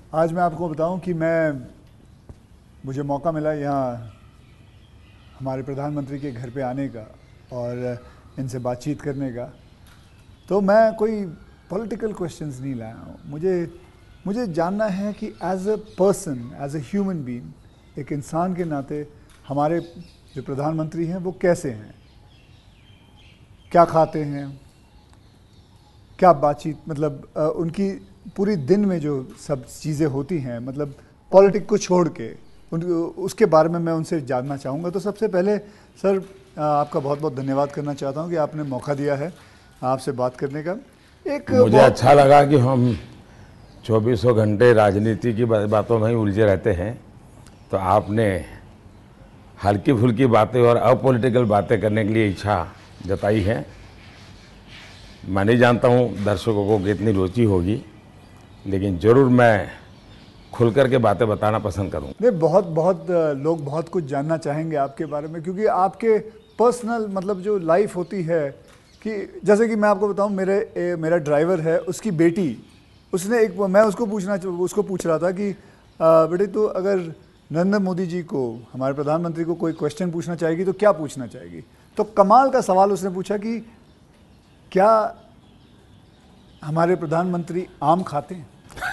आज मैं आपको बताऊं कि मुझे मौका मिला यहाँ हमारे प्रधानमंत्री के घर पे आने का और इनसे बातचीत करने का। तो मैं कोई पॉलिटिकल क्वेश्चंस नहीं लाया हूँ। मुझे जानना है कि as a person, as a human being, एक इंसान के नाते हमारे जो प्रधानमंत्री हैं वो कैसे हैं, क्या खाते हैं, क्या बातचीत, मतलब उनकी पूरी दिन में जो सब चीज़ें होती हैं, मतलब पॉलिटिक को छोड़ के उसके बारे में मैं उनसे जानना चाहूँगा। तो सबसे पहले सर आपका बहुत बहुत धन्यवाद करना चाहता हूँ कि आपने मौका दिया है आपसे बात करने का। एक मुझे बहुत अच्छा लगा कि हम चौबीसों घंटे राजनीति की बातों में ही उलझे रहते हैं, तो आपने हल्की फुल्की बातें और अपॉलिटिकल बातें करने के लिए इच्छा जताई है। मैं नहीं जानता हूँ दर्शकों को कितनी रुचि होगी, लेकिन ज़रूर मैं खुल कर के बातें बताना पसंद करूँगा। नहीं, बहुत बहुत लोग बहुत कुछ जानना चाहेंगे आपके बारे में, क्योंकि आपके पर्सनल मतलब जो लाइफ होती है, कि जैसे कि मैं आपको बताऊं, मेरा ड्राइवर है, उसकी बेटी, उसने एक मैं उसको पूछ रहा था कि बेटे तो अगर नरेंद्र मोदी जी को, हमारे प्रधानमंत्री को कोई क्वेश्चन पूछना चाहेगी तो क्या पूछना चाहेगी। तो कमाल का सवाल उसने पूछा कि क्या हमारे प्रधानमंत्री आम खाते हैं।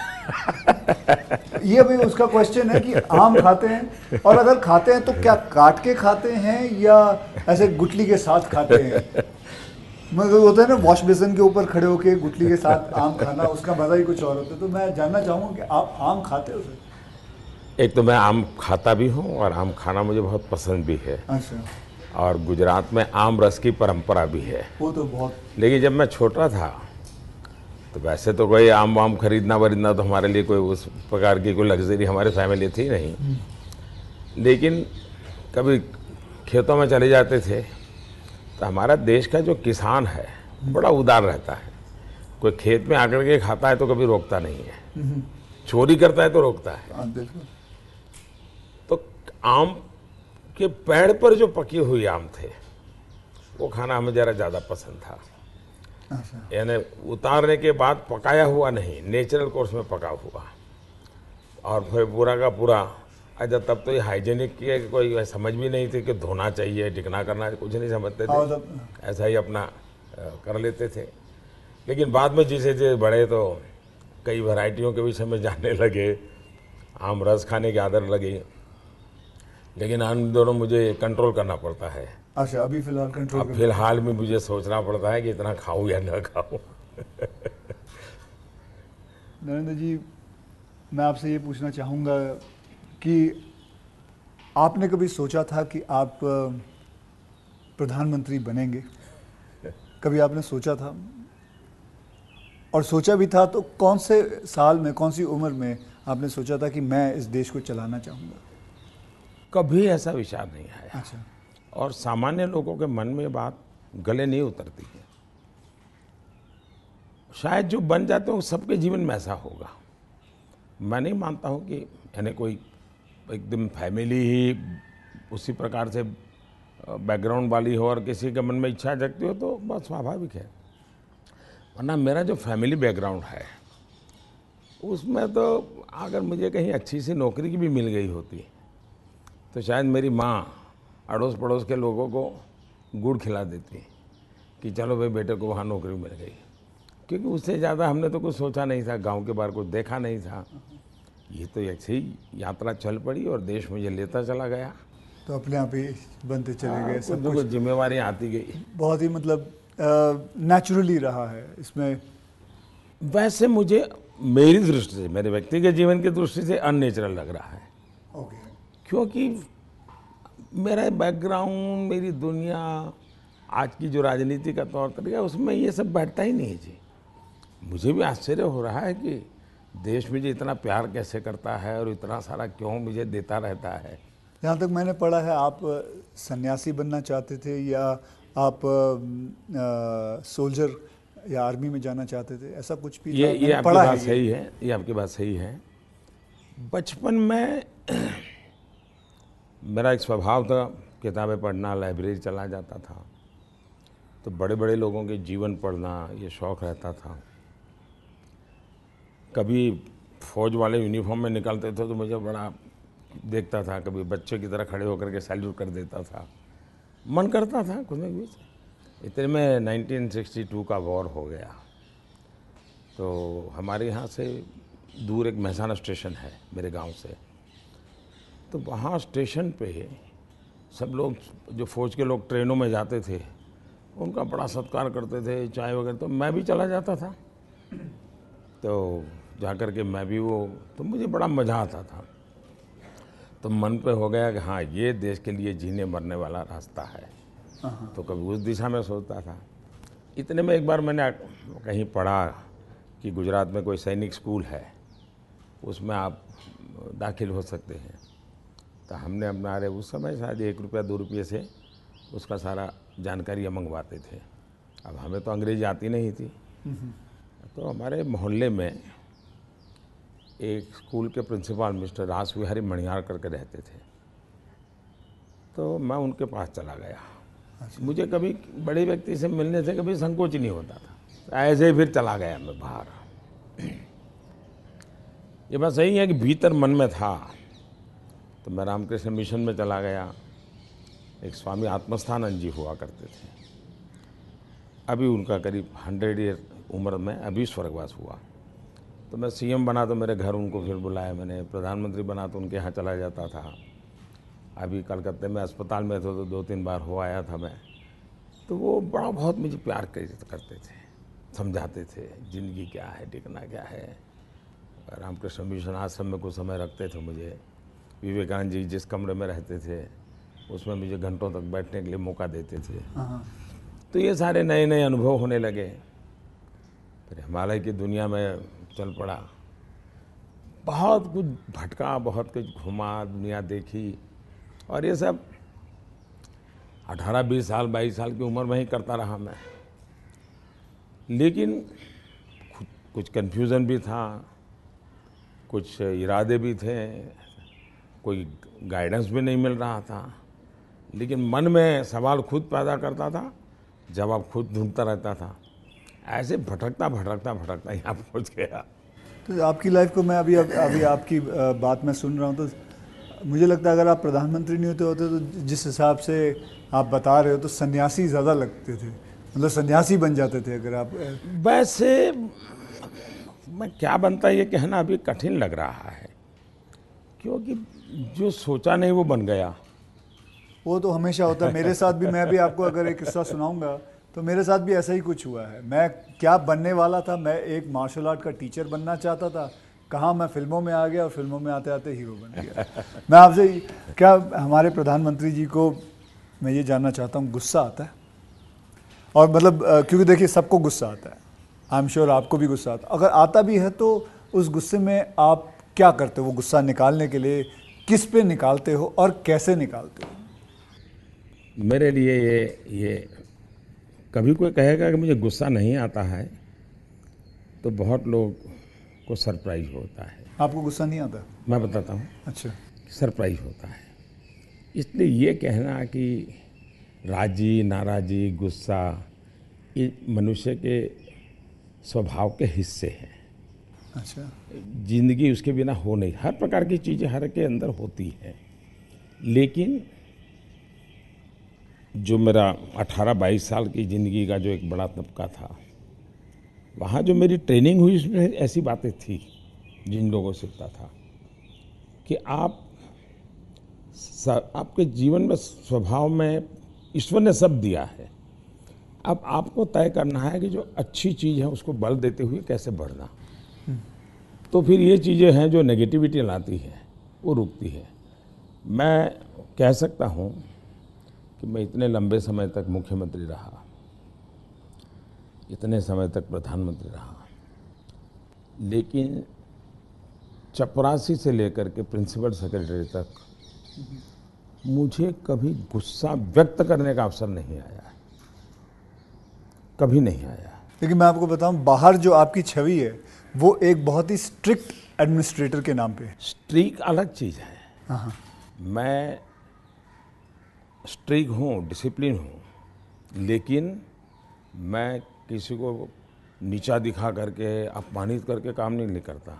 ये भी उसका क्वेश्चन है कि आम खाते हैं, और अगर खाते हैं तो क्या काट के खाते हैं या ऐसे गुठली के साथ खाते हैं। मतलब होता है ना, वॉश बेसिन के ऊपर खड़े होके गुठली के साथ आम खाना, उसका मजा ही कुछ और होता है। तो मैं जानना चाहूंगा कि आप आम खाते हो सर। एक तो मैं आम खाता भी हूँ और आम खाना मुझे बहुत पसंद भी है, अच्छा, और गुजरात में आम रस की परंपरा भी है। वो तो बहुत। लेकिन जब मैं छोटा था तो वैसे तो कोई आम वाम खरीदना वरीदना तो हमारे लिए कोई उस प्रकार की कोई लग्जरी हमारे फैमिली थी नहीं। लेकिन कभी खेतों में चले जाते थे तो हमारा देश का जो किसान है बड़ा उदार रहता है। कोई खेत में आकर के खाता है तो कभी रोकता नहीं है, चोरी करता है तो रोकता है। हाँ, बिल्कुल। तो आम के पेड़ पर जो पकी हुई आम थे वो खाना हमें ज़रा ज़्यादा पसंद था। अच्छा, यानी उतारने के बाद पकाया हुआ नहीं, नेचुरल कोर्स में पका हुआ, और फिर पूरा का पूरा। अच्छा, तब तो ये हाइजीनिक की कोई समझ भी नहीं थी कि धोना चाहिए, टिकना करना, कुछ नहीं समझते हाँ थे, मतलब। ऐसा ही अपना कर लेते थे। लेकिन बाद में जैसे जैसे बड़े तो कई वैरायटियों के विषय में जानने लगे, आम रस खाने की आदत लगी। लेकिन इन दोनों मुझे कंट्रोल करना पड़ता है। अच्छा, अभी फिलहाल कंट्रोल अब करना। फिलहाल में मुझे सोचना पड़ता है कि इतना खाऊं या न खाऊं। नरेंद्र जी, मैं आपसे ये पूछना चाहूँगा कि आपने कभी सोचा था कि आप प्रधानमंत्री बनेंगे? कभी आपने सोचा था? और सोचा भी था तो कौन से साल में, कौन सी उम्र में आपने सोचा था कि मैं इस देश को चलाना चाहूँगा? कभी ऐसा विचार नहीं आया, अच्छा। और सामान्य लोगों के मन में बात गले नहीं उतरती है। शायद जो बन जाते हैं वो सबके जीवन में ऐसा होगा। मैं नहीं मानता हूँ कि यानी कोई एकदम फैमिली ही उसी प्रकार से बैकग्राउंड वाली हो और किसी के मन में इच्छा जगती हो तो बहुत स्वाभाविक है। वरना मेरा जो फैमिली बैकग्राउंड है उसमें तो अगर मुझे कहीं अच्छी सी नौकरी की भी मिल गई होती तो शायद मेरी माँ अड़ोस पड़ोस के लोगों को गुड़ खिला देती कि चलो भाई बेटे को वहाँ नौकरी मिल गई। क्योंकि उससे ज़्यादा हमने तो कुछ सोचा नहीं था, गांव के बाहर कुछ देखा नहीं था। ये तो ऐसे ही यात्रा चल पड़ी और देश मुझे लेता चला गया। तो अपने आप ही बनते चले गए कुछ सब न कुछ। कुछ जिम्मेवारियाँ आती गई। बहुत ही मतलब नेचुरली रहा है इसमें। वैसे मुझे मेरी दृष्टि से, मेरे व्यक्तिगत जीवन की दृष्टि से अननेचुरल लग रहा है, ओके। क्योंकि मेरा बैकग्राउंड, मेरी दुनिया, आज की जो राजनीति का तौर तरीका, उसमें ये सब बैठता ही नहीं है जी। मुझे भी आश्चर्य हो रहा है कि देश मुझे इतना प्यार कैसे करता है और इतना सारा क्यों मुझे देता रहता है। जहाँ तक मैंने पढ़ा है, आप सन्यासी बनना चाहते थे, या आप सोल्जर या आर्मी में जाना चाहते थे, ऐसा कुछ भी था, ये मैंने आपकी पढ़ा बात है ये। सही है, ये आपकी बात सही है। बचपन में मेरा एक स्वभाव था किताबें पढ़ना, लाइब्रेरी चला जाता था, तो बड़े बड़े लोगों के जीवन पढ़ना ये शौक़ रहता था। कभी फौज वाले यूनिफॉर्म में निकलते थे तो मुझे बड़ा देखता था, कभी बच्चे की तरह खड़े होकर के सैल्यूट कर देता था, मन करता था कुछ ना कुछ। इतने में 1962 का वॉर हो गया, तो हमारे यहाँ से दूर एक महसाना स्टेशन है मेरे गांव से, तो वहाँ स्टेशन पे सब लोग, जो फौज के लोग ट्रेनों में जाते थे, उनका बड़ा सत्कार करते थे, चाय वगैरह, तो मैं भी चला जाता था। तो जाकर के मैं भी वो, तो मुझे बड़ा मज़ा आता था। तो मन पे हो गया कि हाँ, ये देश के लिए जीने मरने वाला रास्ता है। तो कभी उस दिशा में सोचता था। इतने में एक बार मैंने कहीं पढ़ा कि गुजरात में कोई सैनिक स्कूल है, उसमें आप दाखिल हो सकते हैं। तो हमने अपना, अरे उस समय शायद 1 रुपया 2 रुपये से उसका सारा जानकारियाँ मंगवाते थे। अब हमें तो अंग्रेजी आती नहीं थी, तो हमारे मोहल्ले में एक स्कूल के प्रिंसिपल मिस्टर रास विहारी मणियार करके रहते थे, तो मैं उनके पास चला गया। मुझे कभी बड़े व्यक्ति से मिलने से कभी संकोच नहीं होता था, ऐसे ही फिर चला गया मैं बाहर। ये बात सही है कि भीतर मन में था, तो मैं रामकृष्ण मिशन में चला गया। एक स्वामी आत्मस्थानंद जी हुआ करते थे, अभी उनका करीब 100 ईयर उम्र में अभी स्वर्गवास हुआ। तो मैं सीएम बना तो मेरे घर उनको फिर बुलाया मैंने, प्रधानमंत्री बना तो उनके यहाँ चला जाता था। अभी कलकत्ते में अस्पताल में थे तो 2-3 बार हो आया था मैं। तो वो बड़ा बहुत मुझे प्यार करते थे, समझाते थे ज़िंदगी क्या है, टिकना क्या है। रामकृष्ण मिशन आश्रम में कुछ समय रखते थे मुझे। विवेकानंद जी जिस कमरे में रहते थे उसमें मुझे घंटों तक बैठने के लिए मौका देते थे। तो ये सारे नए नए अनुभव होने लगे। फिर हिमालय की दुनिया में चल पड़ा, बहुत कुछ भटका, बहुत कुछ घुमा, दुनिया देखी, और ये सब 18-20 साल 22 साल की उम्र में ही करता रहा मैं। लेकिन कुछ कन्फ्यूज़न भी था, कुछ इरादे भी थे, कोई गाइडेंस भी नहीं मिल रहा था, लेकिन मन में सवाल खुद पैदा करता था, जवाब खुद ढूंढता रहता था। ऐसे भटकता भटकता यहाँ पहुँच गया। तो आपकी लाइफ को मैं अभी आपकी बात मैं सुन रहा हूँ, तो मुझे लगता है अगर आप प्रधानमंत्री नहीं होते तो जिस हिसाब से आप बता रहे हो तो सन्यासी ज़्यादा लगते थे, मतलब सन्यासी बन जाते थे अगर आप। वैसे मैं क्या बनता ये कहना अभी कठिन लग रहा है, क्योंकि जो सोचा नहीं वो बन गया। वो तो हमेशा होता है, मेरे साथ भी। मैं भी आपको अगर एक किस्सा सुनाऊंगा तो मेरे साथ भी ऐसा ही कुछ हुआ है। मैं क्या बनने वाला था, मैं एक मार्शल आर्ट का टीचर बनना चाहता था, कहाँ मैं फिल्मों में आ गया और फिल्मों में आते आते हीरो बन गया। मैं आपसे क्या, हमारे प्रधानमंत्री जी को मैं ये जानना चाहता हूँ, गुस्सा आता है? और मतलब क्योंकि देखिए सबको गुस्सा आता है, आई एम श्योर आपको भी गुस्सा आता है। अगर आता भी है तो उस गुस्से में आप क्या करते हो? वो गुस्सा निकालने के लिए किस पे निकालते हो और कैसे निकालते हो? मेरे लिए ये कभी कोई कहेगा कि मुझे गुस्सा नहीं आता है तो बहुत लोग को सरप्राइज होता है। आपको गुस्सा नहीं आता? मैं बताता हूँ। अच्छा। सरप्राइज होता है। इसलिए ये कहना कि राजी नाराजी गुस्सा ये मनुष्य के स्वभाव के हिस्से हैं। अच्छा। जिंदगी उसके बिना हो नहीं, हर प्रकार की चीज़ें हर के अंदर होती हैं। लेकिन जो मेरा 18-22 साल की ज़िंदगी का जो एक बड़ा तबका था, वहाँ जो मेरी ट्रेनिंग हुई उसमें ऐसी बातें थी जिन लोगों से सीखता था कि आपके जीवन में स्वभाव में ईश्वर ने सब दिया है। अब आपको तय करना है कि जो अच्छी चीज़ है उसको बल देते हुए कैसे बढ़ना। तो फिर ये चीज़ें हैं जो नेगेटिविटी लाती है वो रुकती है। मैं कह सकता हूँ कि मैं इतने लंबे समय तक मुख्यमंत्री रहा, इतने समय तक प्रधानमंत्री रहा, लेकिन चपरासी से लेकर के प्रिंसिपल सेक्रेटरी तक मुझे कभी गुस्सा व्यक्त करने का अवसर नहीं आया, कभी नहीं आया। लेकिन मैं आपको बताऊं, बाहर जो आपकी छवि है वो एक बहुत ही स्ट्रिक्ट एडमिनिस्ट्रेटर के नाम पे है। स्ट्रिक्ट अलग चीज़ है। हाँ। मैं स्ट्रिक्ट हूँ, डिसिप्लिन हूँ, लेकिन मैं किसी को नीचा दिखा करके अपमानित करके काम नहीं करता।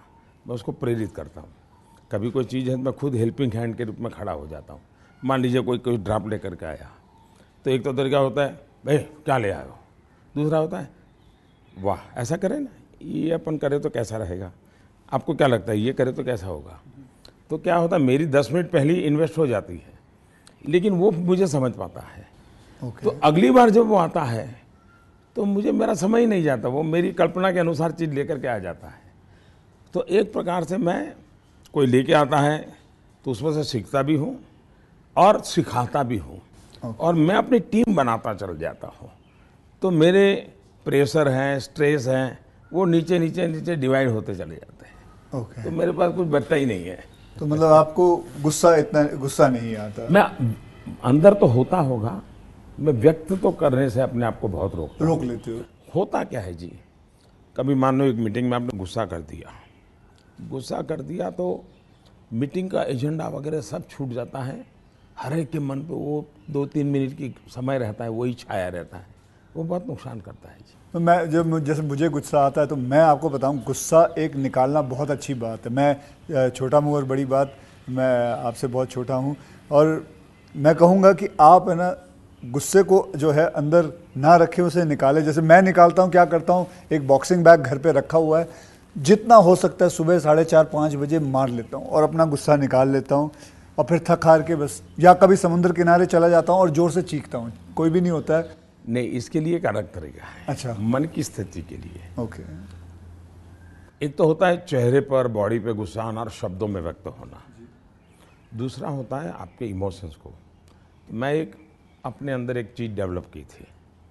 मैं उसको प्रेरित करता हूँ। कभी कोई चीज़ है तो मैं खुद हेल्पिंग हैंड के रूप में खड़ा हो जाता हूँ। मान लीजिए कोई ड्राफ्ट लेकर के आया, तो एक तो तरीका होता है, भाई क्या ले आए हो। दूसरा होता है, वाह ऐसा करें ना, ये अपन करें तो कैसा रहेगा, आपको क्या लगता है ये करे तो कैसा होगा। तो क्या होता है, मेरी 10 मिनट पहले ही इन्वेस्ट हो जाती है, लेकिन वो मुझे समझ पाता है। ओके। तो अगली बार जब वो आता है तो मुझे मेरा समय ही नहीं जाता, वो मेरी कल्पना के अनुसार चीज़ लेकर के आ जाता है। तो एक प्रकार से मैं कोई लेके आता है तो उसमें से सीखता भी हूँ और सिखाता भी हूँ, और मैं अपनी टीम बनाता चल जाता हूँ। तो मेरे प्रेशर हैं, स्ट्रेस हैं, वो नीचे नीचे नीचे डिवाइड होते चले जाते हैं। ओके। तो मेरे पास कुछ बचता ही नहीं है। तो मतलब आपको इतना गुस्सा नहीं आता? मैं अंदर तो होता होगा, मैं व्यक्त तो करने से अपने आप को बहुत रोक लेते हो? होता क्या है जी, कभी मान लो एक मीटिंग में आपने गुस्सा कर दिया तो मीटिंग का एजेंडा वगैरह सब छूट जाता है। हर एक के मन पे वो 2-3 मिनट की समय रहता है, वही छाया रहता है, वो बहुत नुकसान करता है जी। तो मैं जैसे मुझे गुस्सा आता है तो मैं आपको बताऊं, गुस्सा एक निकालना बहुत अच्छी बात है। मैं छोटा मुँह और बड़ी बात, मैं आपसे बहुत छोटा हूं, और मैं कहूँगा कि आप है ना गुस्से को जो है अंदर ना रखें, उसे निकाले। जैसे मैं निकालता हूँ, क्या करता हूँ, एक बॉक्सिंग बैग घर पे रखा हुआ है, जितना हो सकता है सुबह 4:30-5 बजे मार लेता हूँ और अपना गुस्सा निकाल लेता हूँ, और फिर थक हार के बस, या कभी समुद्र किनारे चला जाता हूँ और जोर से चीखता हूँ, कोई भी नहीं होता है। नहीं, इसके लिए एक अलग तरीका है। अच्छा। मन की स्थिति के लिए। ओके। एक तो होता है चेहरे पर, बॉडी पे गुस्सा आना और शब्दों में व्यक्त होना। दूसरा होता है आपके इमोशंस को। मैं अपने अंदर एक चीज़ डेवलप की थी।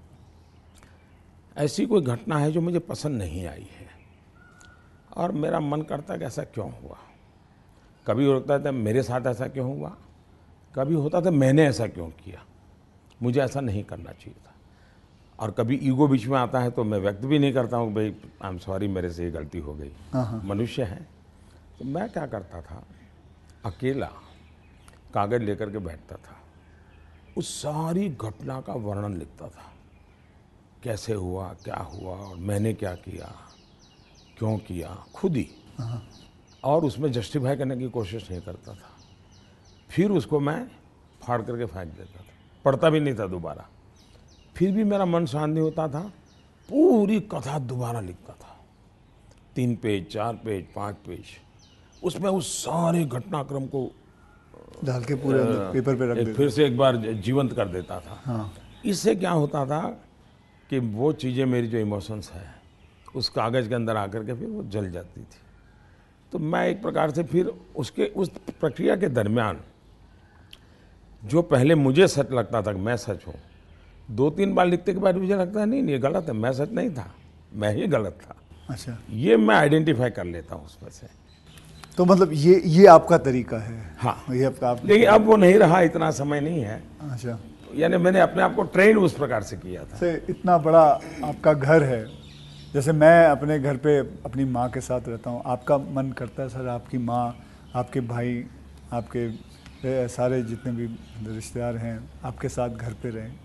ऐसी कोई घटना है जो मुझे पसंद नहीं आई है और मेरा मन करता है कि ऐसा क्यों हुआ। कभी होता था मेरे साथ ऐसा क्यों हुआ, कभी होता था मैंने ऐसा क्यों किया, मुझे ऐसा नहीं करना चाहिए था। और कभी ईगो बीच में आता है तो मैं व्यक्त भी नहीं करता हूँ, भाई आई एम सॉरी, मेरे से ये गलती हो गई, मनुष्य है। तो मैं क्या करता था, अकेला कागज़ लेकर के बैठता था, उस सारी घटना का वर्णन लिखता था, कैसे हुआ, क्या हुआ और मैंने क्या किया, क्यों किया, खुद ही। और उसमें जस्टिफाई करने की कोशिश नहीं करता था। फिर उसको मैं फाड़ करके फेंक देता था, पढ़ता भी नहीं था दोबारा। फिर भी मेरा मन शांत नहीं होता था, पूरी कथा दोबारा लिखता था, 3 पेज, 4 पेज, 5 पेज, उसमें उस सारे घटनाक्रम को डाल के पूरे पेपर पे रख देता, फिर से एक बार जीवंत कर देता था। हाँ। इससे क्या होता था कि वो चीज़ें, मेरी जो इमोशंस है उस कागज़ के अंदर आकर के फिर वो जल जाती थी। तो मैं एक प्रकार से फिर उस प्रक्रिया के दरमियान जो पहले मुझे सच लगता था कि मैं सच हूँ, 2-3 बार लिखने के बाद मुझे लगता है नहीं ये गलत है, मैं सच नहीं था, मैं ही गलत था। अच्छा। ये मैं आइडेंटिफाई कर लेता हूँ उसमें से। तो मतलब ये आपका तरीका है? हाँ। ये आपका लेकिन अब वो नहीं रहा, इतना समय नहीं है। अच्छा। यानी मैंने अपने आप को ट्रेन उस प्रकार से किया था। से इतना बड़ा आपका घर है, जैसे मैं अपने घर पे अपनी माँ के साथ रहता हूँ, आपका मन करता है सर आपकी माँ, आपके भाई, आपके सारे जितने भी रिश्तेदार हैं आपके साथ घर पे रहें?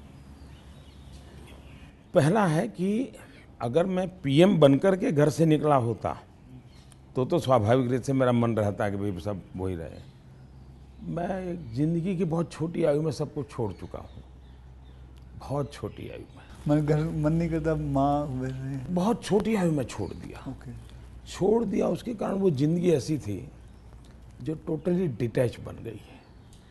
पहला है कि अगर मैं पीएम बनकर के घर से निकला होता तो स्वाभाविक रूप से मेरा मन रहता है कि भाई सब वही रहे। मैं एक ज़िंदगी की बहुत छोटी आयु में सब कुछ छोड़ चुका हूँ, बहुत छोटी आयु में। मन नहीं करता माँ वैसे? बहुत छोटी आयु में छोड़ दिया। ओके। छोड़ दिया, उसके कारण वो ज़िंदगी ऐसी थी जो टोटली डिटैच बन गई है।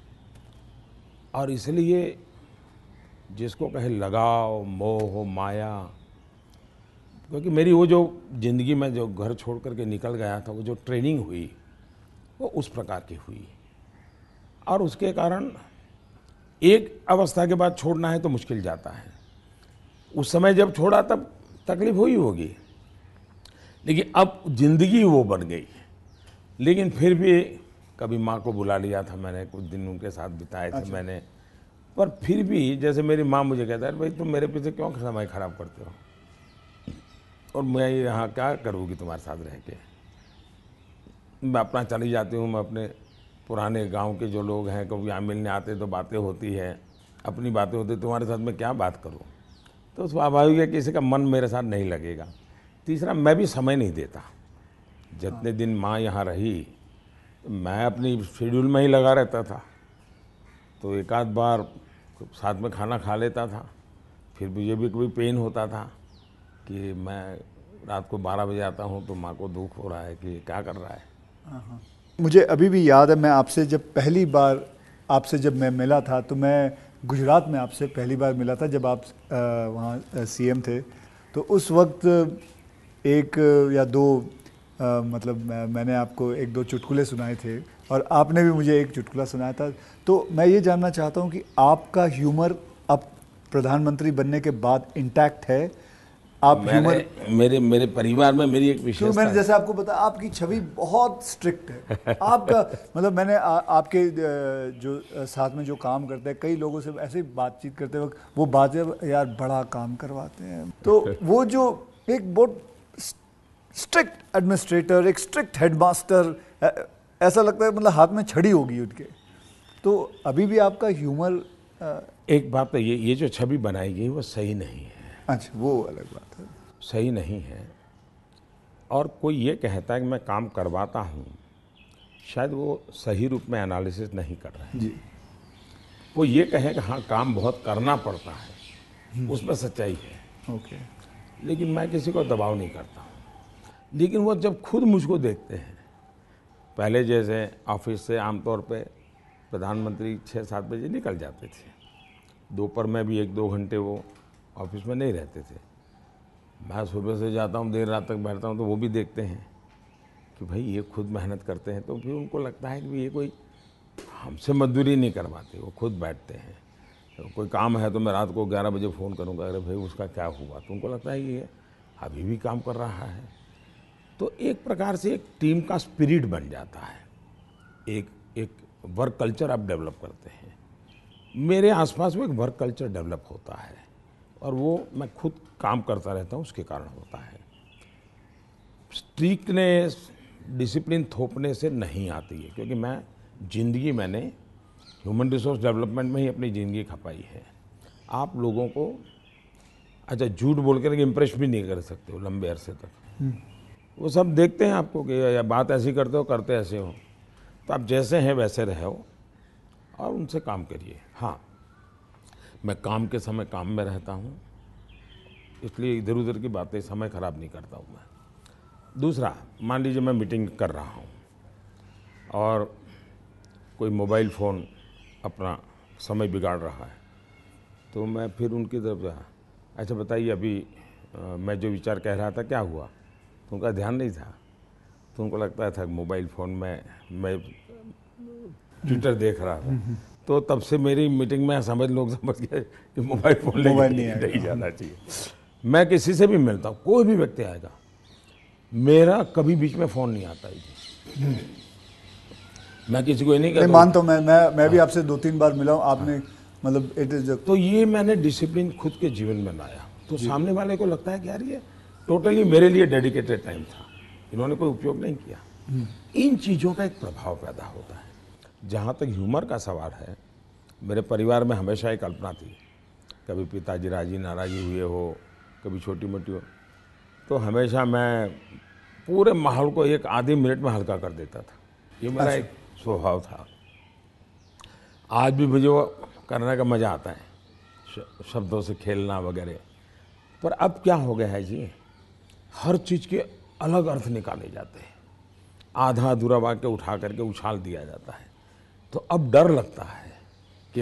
और इसलिए जिसको कहे लगाव, मोह, माया, क्योंकि मेरी वो जो ज़िंदगी में जो घर छोड़ करके निकल गया था, वो जो ट्रेनिंग हुई वो उस प्रकार की हुई। और उसके कारण एक अवस्था के बाद छोड़ना है तो मुश्किल जाता है। उस समय जब छोड़ा तब तकलीफ हुई होगी, लेकिन अब ज़िंदगी वो बन गई। लेकिन फिर भी कभी माँ को बुला लिया था मैंने, कुछ दिन उनके साथ बिताए थे मैंने। पर फिर भी जैसे मेरी माँ मुझे कहता है, भाई तुम मेरे पीछे क्यों समय खराब करते हो, और मैं यहाँ क्या करूँगी तुम्हारे साथ रह के। मैं अपना चली जाती हूँ, मैं अपने पुराने गांव के जो लोग हैं कभी यहाँ मिलने आते तो बातें होती है, अपनी बातें होती, तुम्हारे साथ मैं क्या बात करूँ। तो स्वाभाविक है किसी का मन मेरे साथ नहीं लगेगा। तीसरा, मैं भी समय नहीं देता। जितने दिन माँ यहाँ रही मैं अपनी शेड्यूल में ही लगा रहता था, तो एक आध बार साथ में खाना खा लेता था। फिर मुझे भी कभी पेन होता था कि मैं रात को 12 बजे आता हूँ तो माँ को दुख हो रहा है कि क्या कर रहा है। मुझे अभी भी याद है, मैं आपसे जब पहली बार आपसे जब मैं मिला था, तो मैं गुजरात में आपसे पहली बार मिला था जब आप वहाँ सीएम थे। तो उस वक्त एक या दो मतलब मैंने आपको एक दो चुटकुले सुनाए थे और आपने भी मुझे एक चुटकुला सुनाया था। तो मैं ये जानना चाहता हूँ कि आपका ह्यूमर अब प्रधानमंत्री बनने के बाद इंटैक्ट है? आप ह्यूमर मेरे मेरे परिवार में मेरी एक क्यों, विशेषता मैंने है। जैसे आपको बताया आपकी छवि बहुत स्ट्रिक्ट है। आपका मतलब मैंने आपके जो साथ में जो काम करते हैं कई लोगों से ऐसे ही बातचीत करते वक्त वो बातें, यार बड़ा काम करवाते हैं, तो वो जो एक बहुत स्ट्रिक्ट एडमिनिस्ट्रेटर, एक स्ट्रिक्ट हेडमास्टर, ऐसा लगता है मतलब हाथ में छड़ी होगी उनके। तो अभी भी आपका ह्यूमर एक बात है, ये जो छवि बनाई गई वो सही नहीं है। अच्छा, वो अलग बात है। सही नहीं है। और कोई ये कहता है कि मैं काम करवाता हूँ, शायद वो सही रूप में एनालिसिस नहीं कर रहा है। जी। वो ये कहे कि हाँ काम बहुत करना पड़ता है, उसमें सच्चाई है। ओके। लेकिन मैं किसी को दबाव नहीं करता हूँ। लेकिन वो जब खुद मुझको देखते हैं, पहले जैसे ऑफिस से आमतौर पे प्रधानमंत्री 6-7 बजे निकल जाते थे, दोपहर में भी 1-2 घंटे वो ऑफिस में नहीं रहते थे। मैं सुबह से जाता हूँ, देर रात तक बैठता हूँ, तो वो भी देखते हैं कि भाई ये खुद मेहनत करते हैं। तो फिर उनको लगता है कि ये कोई हमसे मजदूरी नहीं करवाते, वो खुद बैठते हैं। तो कोई काम है तो मैं रात को 11 बजे फ़ोन करूँगा, अरे भाई उसका क्या हुआ, तो उनको लगता है कि ये अभी भी काम कर रहा है। तो एक प्रकार से एक टीम का स्पिरिट बन जाता है, एक वर्क कल्चर आप डेवलप करते हैं। मेरे आसपास में एक वर्क कल्चर डेवलप होता है और वो मैं खुद काम करता रहता हूँ, उसके कारण होता है। स्ट्रिक्टनेस, डिसिप्लिन थोपने से नहीं आती है, क्योंकि मैं ज़िंदगी मैंने ह्यूमन रिसोर्स डेवलपमेंट में ही अपनी ज़िंदगी खपाई है। आप लोगों को अच्छा झूठ बोल कर इम्प्रेस भी नहीं कर सकते हो लंबे अरसे तक। वो सब देखते हैं आपको कि या बात ऐसी करते हो, करते ऐसे हो, तो आप जैसे हैं वैसे रहो और उनसे काम करिए। हाँ, मैं काम के समय काम में रहता हूँ, इसलिए इधर उधर की बातें समय ख़राब नहीं करता हूँ मैं। दूसरा, मान लीजिए मैं मीटिंग कर रहा हूँ और कोई मोबाइल फ़ोन अपना समय बिगाड़ रहा है, तो मैं फिर उनकी तरफ जा, अच्छा बताइए अभी मैं जो विचार कह रहा था क्या हुआ, तो उनका ध्यान नहीं था। तो उनको लगता था मोबाइल फ़ोन में मैं ट्विटर देख रहा था। तो तब से मेरी मीटिंग में लोग समझ गए कि मोबाइल फ़ोन लेके नहीं जाना चाहिए। मैं किसी से भी मिलता हूँ, कोई भी व्यक्ति आएगा, मेरा कभी बीच में फ़ोन नहीं आता है। मैं किसी को नहीं कहता। मानता हूँ, मैं भी आपसे 2-3 बार मिला हूँ, आपने मतलब इट इज। तो ये मैंने डिसिप्लिन खुद के जीवन में लाया, तो सामने वाले को लगता है कि यार ये टोटली मेरे लिए डेडिकेटेड टाइम था, इन्होंने कोई उपयोग नहीं किया। इन चीज़ों का एक प्रभाव पैदा होता है। जहाँ तक ह्यूमर का सवाल है, मेरे परिवार में हमेशा एक कल्पना थी, कभी पिताजी राजी नाराज़ी हुए हो, कभी छोटी मोटी हो, तो हमेशा मैं पूरे माहौल को एक आधे मिनट में हल्का कर देता था। ये मेरा एक स्वभाव था। आज भी मुझे वो करने का मज़ा आता है, शब्दों से खेलना वगैरह। पर अब क्या हो गया है जी, हर चीज़ के अलग अर्थ निकाले जाते हैं, आधा अधूरा वाक्य उठा करके उछाल दिया जाता है। तो अब डर लगता है कि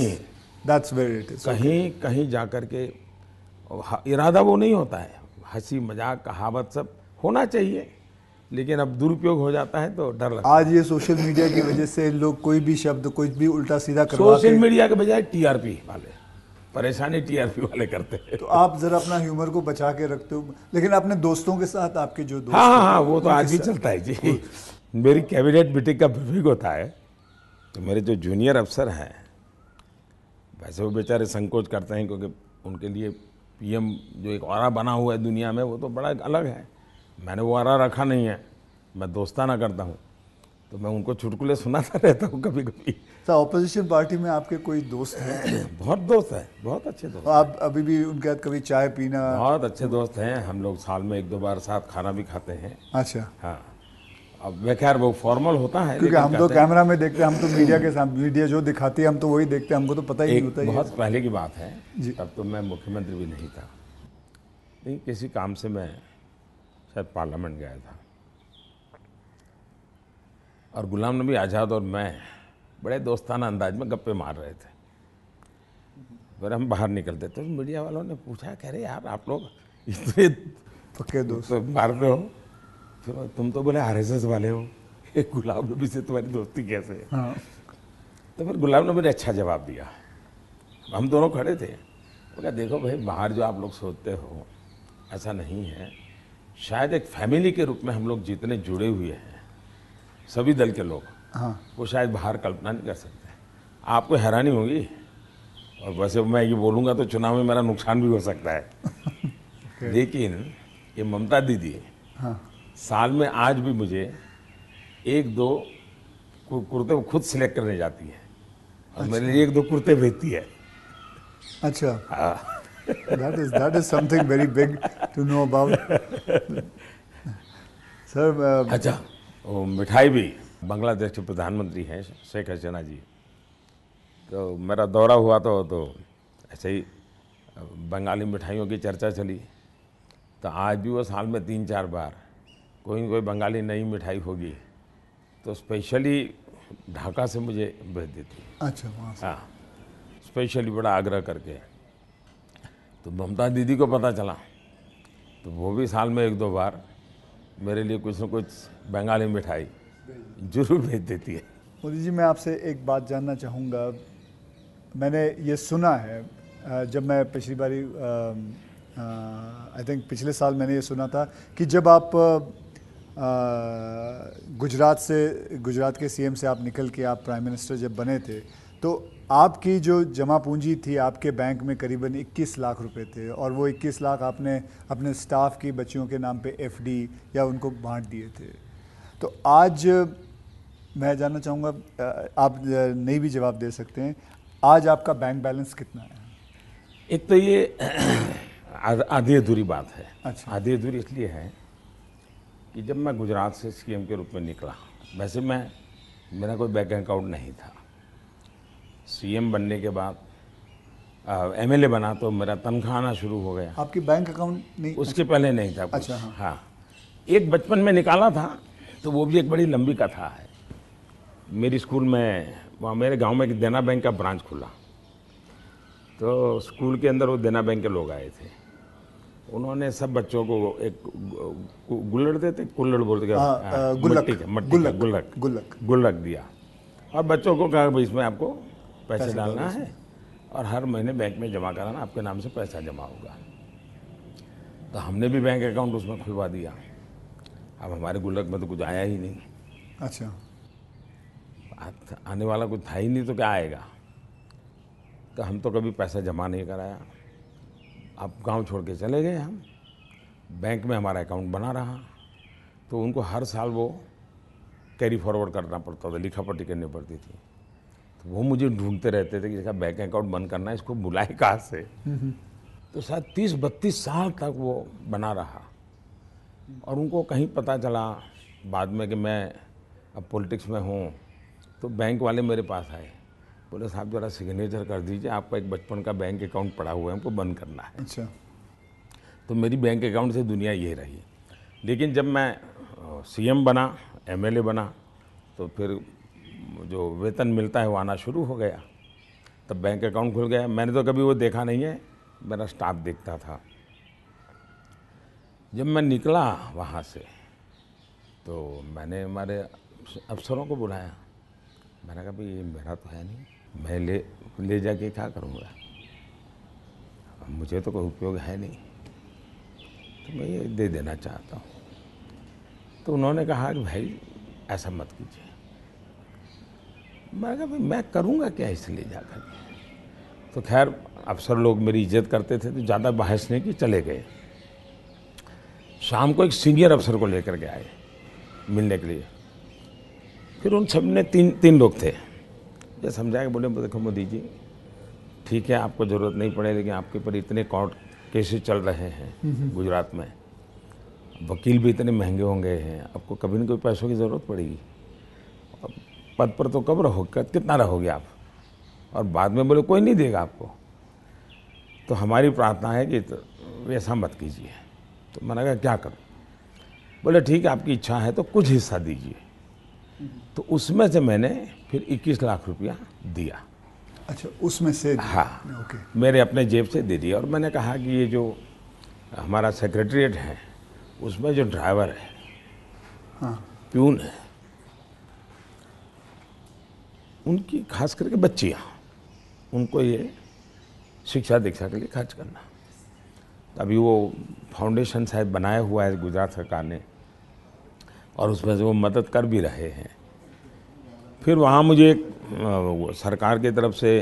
कहीं जा कर के, इरादा वो नहीं होता है, हंसी मजाक कहावत सब होना चाहिए, लेकिन अब दुरुपयोग हो जाता है तो डर लगता है। आज ये सोशल मीडिया की वजह से लोग कोई भी शब्द कोई भी उल्टा सीधा करवा के, सोशल मीडिया के बजाय टीआरपी वाले, परेशानी टीआरपी वाले करते हैं। तो आप जरा अपना ह्यूमर को बचा के रखते हो, लेकिन अपने दोस्तों के साथ आपके जो दोस्त हाँ, वो तो आज भी चलता है जी। मेरी कैबिनेट मीटिंग का विवेक होता है, तो मेरे जो जूनियर अफसर हैं, वैसे वो बेचारे संकोच करते हैं, क्योंकि उनके लिए पीएम जो एक ऑरा बना हुआ है दुनिया में, वो तो बड़ा अलग है। मैंने वो ऑरा रखा नहीं है, मैं दोस्ताना करता हूँ, तो मैं उनको चुटकुले सुनाता रहता हूँ कभी कभी। सर, ऑपोजिशन पार्टी में आपके कोई दोस्त हैं? बहुत दोस्त हैं, बहुत अच्छे दोस्त। आप अभी भी उनके साथ कभी चाय पीना? बहुत अच्छे दोस्त हैं, हम लोग साल में 1-2 बार साथ खाना भी खाते हैं। अच्छा। हाँ, अब खैर वो फॉर्मल होता है, क्योंकि लेकिन हम तो कहते हैं, कैमरा में देखते हैं, हम तो मीडिया के सामने, मीडिया जो दिखाती है हम तो वही देखते हैं, हमको तो पता ही नहीं एक होता ये। बहुत पहले की बात है, जी। तब तो मैं मुख्यमंत्री भी नहीं था, नहीं किसी काम से मैं शायद पार्लियामेंट गया था, और गुलाम नबी आज़ाद और मैं बड़े दोस्ताना अंदाज में गप्पे मार रहे थे। फिर हम बाहर निकलते तो मीडिया वालों ने पूछा, कह रहे यार आप लोग इतने पक्के दोस्त। तो मारते हो, फिर तुम तो बोले आरएसएस वाले हो, एक गुलाम नबी से तुम्हारी दोस्ती कैसे है? हाँ। तो फिर गुलाम नबी ने अच्छा जवाब दिया। हम दोनों खड़े थे, वो कहा देखो भाई, बाहर जो आप लोग सोचते हो ऐसा नहीं है, शायद एक फैमिली के रूप में हम लोग जितने जुड़े हुए हैं सभी दल के लोग, हाँ। वो शायद बाहर कल्पना नहीं कर सकते। आपको हैरानी होगी, और वैसे मैं ये बोलूँगा तो चुनाव में मेरा नुकसान भी हो सकता है लेकिन ये ममता दीदी हाँ। साल में आज भी मुझे 1-2 कुर्ते वो खुद सिलेक्ट करने जाती है, और मेरे लिए 1-2 कुर्ते भेजती है। अच्छा, that is something very big to know about. Sir, अच्छा, वो मिठाई भी, बांग्लादेश के प्रधानमंत्री हैं शेख हसीना जी, तो मेरा दौरा हुआ तो ऐसे ही बंगाली मिठाइयों की चर्चा चली, तो आज भी वो साल में 3-4 बार कोई न कोई बंगाली नई मिठाई होगी तो स्पेशली ढाका से मुझे भेज देती है। अच्छा, वहाँ से। हाँ, स्पेशली बड़ा आग्रह करके। तो ममता दीदी को पता चला तो वो भी साल में 1-2 बार मेरे लिए कुछ न कुछ बंगाली मिठाई जरूर भेज देती है। मोदी जी, मैं आपसे एक बात जानना चाहूँगा। मैंने ये सुना है, जब मैं पिछली बारी आई थिंक पिछले साल मैंने ये सुना था कि जब आप गुजरात के सीएम से आप निकल के आप प्राइम मिनिस्टर जब बने थे, तो आपकी जो जमा पूंजी थी आपके बैंक में करीबन 21 लाख रुपए थे, और वो 21 लाख आपने अपने स्टाफ की बच्चियों के नाम पे एफडी या उनको बांट दिए थे। तो आज मैं जानना चाहूँगा, आप नहीं भी जवाब दे सकते हैं, आज आपका बैंक बैलेंस कितना है? एक तो ये आधी अधूरी बात है। अच्छा। आधी अधूरी इसलिए है कि जब मैं गुजरात से सीएम के रूप में निकला, वैसे मेरा कोई बैंक अकाउंट नहीं था। सीएम बनने के बाद एमएलए बना तो मेरा तनख्वाह आना शुरू हो गया। आपकी बैंक अकाउंट नहीं? उसके पहले नहीं था कुछ। अच्छा, हाँ। हाँ, एक बचपन में निकाला था, तो वो भी एक बड़ी लंबी कथा है। मेरी स्कूल में, वहाँ मेरे गांव में एक देना बैंक का ब्रांच खुला, तो स्कूल के अंदर वो देना बैंक के लोग आए थे। उन्होंने सब बच्चों को एक गुल्लड़ देते, कुल्लड़ बोलते, गुल्लक दिया, और बच्चों को कहा भाई इसमें आपको पैसे डालना है और हर महीने बैंक में जमा कराना, आपके नाम से पैसा जमा होगा। तो हमने भी बैंक अकाउंट उसमें खुलवा दिया। अब हमारे गुल्लक में तो कुछ आया ही नहीं। अच्छा। आने वाला कुछ था ही नहीं, तो क्या आएगा? तो हम तो कभी पैसा जमा नहीं कराया। अब गांव छोड़ के चले गए हम, बैंक में हमारा अकाउंट बना रहा, तो उनको हर साल वो कैरी फॉरवर्ड करना पड़ता था, लिखा पढ़ी करनी पड़ती थी। तो वो मुझे ढूंढते रहते थे कि इसका बैंक अकाउंट बंद करना है, इसको बुलाए कहाँ से। तो शायद 30-32 साल तक वो बना रहा, और उनको कहीं पता चला बाद में कि मैं अब पॉलिटिक्स में हूँ, तो बैंक वाले मेरे पास आए, बोले साहब जरा सिग्नेचर कर दीजिए, आपका एक बचपन का बैंक अकाउंट पड़ा हुआ है, हमको बंद करना है। अच्छा। तो मेरी बैंक अकाउंट से दुनिया ये रही। लेकिन जब मैं सीएम बना, एमएलए बना, तो फिर जो वेतन मिलता है वो आना शुरू हो गया, तब बैंक अकाउंट खुल गया। मैंने तो कभी वो देखा नहीं है, मेरा स्टाफ देखता था। जब मैं निकला वहाँ से, तो मैंने हमारे अफसरों को बुलाया, मैंने कहा भाई ये मेरा तो है नहीं, मैं ले जाके क्या करूँगा, मुझे तो कोई उपयोग है नहीं, तो मैं ये दे देना चाहता हूँ। तो उन्होंने कहा कि भाई ऐसा मत कीजिए। मैंने कहा भाई मैं करूँगा क्या इसलिए जाकर के। तो खैर अफसर लोग मेरी इज्जत करते थे, तो ज़्यादा बहस नहीं की, चले गए। शाम को एक सीनियर अफसर को लेकर के आए मिलने के लिए। फिर उन सब ने तीन लोग थे, ये समझाया, बोले देखो मोदी जी, ठीक है आपको ज़रूरत नहीं पड़े, लेकिन आपके ऊपर इतने कोर्ट केसेस चल रहे हैं गुजरात में, वकील भी इतने महंगे होंगे हैं, आपको कभी न कभी पैसों की ज़रूरत पड़ेगी। अब पद पर तो कब रहोगे, कितना रहोगे आप, और बाद में बोले कोई नहीं देगा आपको। तो हमारी प्रार्थना है कि तो ऐसा मत कीजिए। तो मैंने कहा क्या करूं? बोले ठीक है, आपकी इच्छा है तो कुछ हिस्सा दीजिए। तो उसमें से मैंने फिर 21 लाख रुपया दिया। अच्छा, उसमें से? हाँ, ओके। मेरे अपने जेब से दे दिया। और मैंने कहा कि ये जो हमारा सेक्रेटरीट है उसमें जो ड्राइवर है, हाँ, प्यून है, उनकी खास करके बच्चियाँ, उनको ये शिक्षा दीक्षा के लिए खर्च करना। अभी वो फाउंडेशन शायद बनाया हुआ है गुजरात सरकार ने, और उसमें से वो मदद कर भी रहे हैं। फिर वहाँ मुझे एक सरकार की तरफ से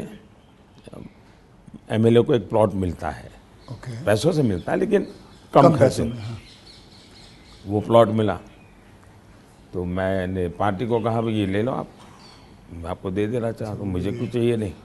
एमएलए को एक प्लॉट मिलता है, ओके। पैसों से मिलता है लेकिन कम खर्चे पैसों में। में, हाँ। वो प्लॉट मिला तो मैंने पार्टी को कहा भाई ये ले लो आप, मैं आपको दे देना चाहता हूँ, मुझे कुछ चाहिए नहीं।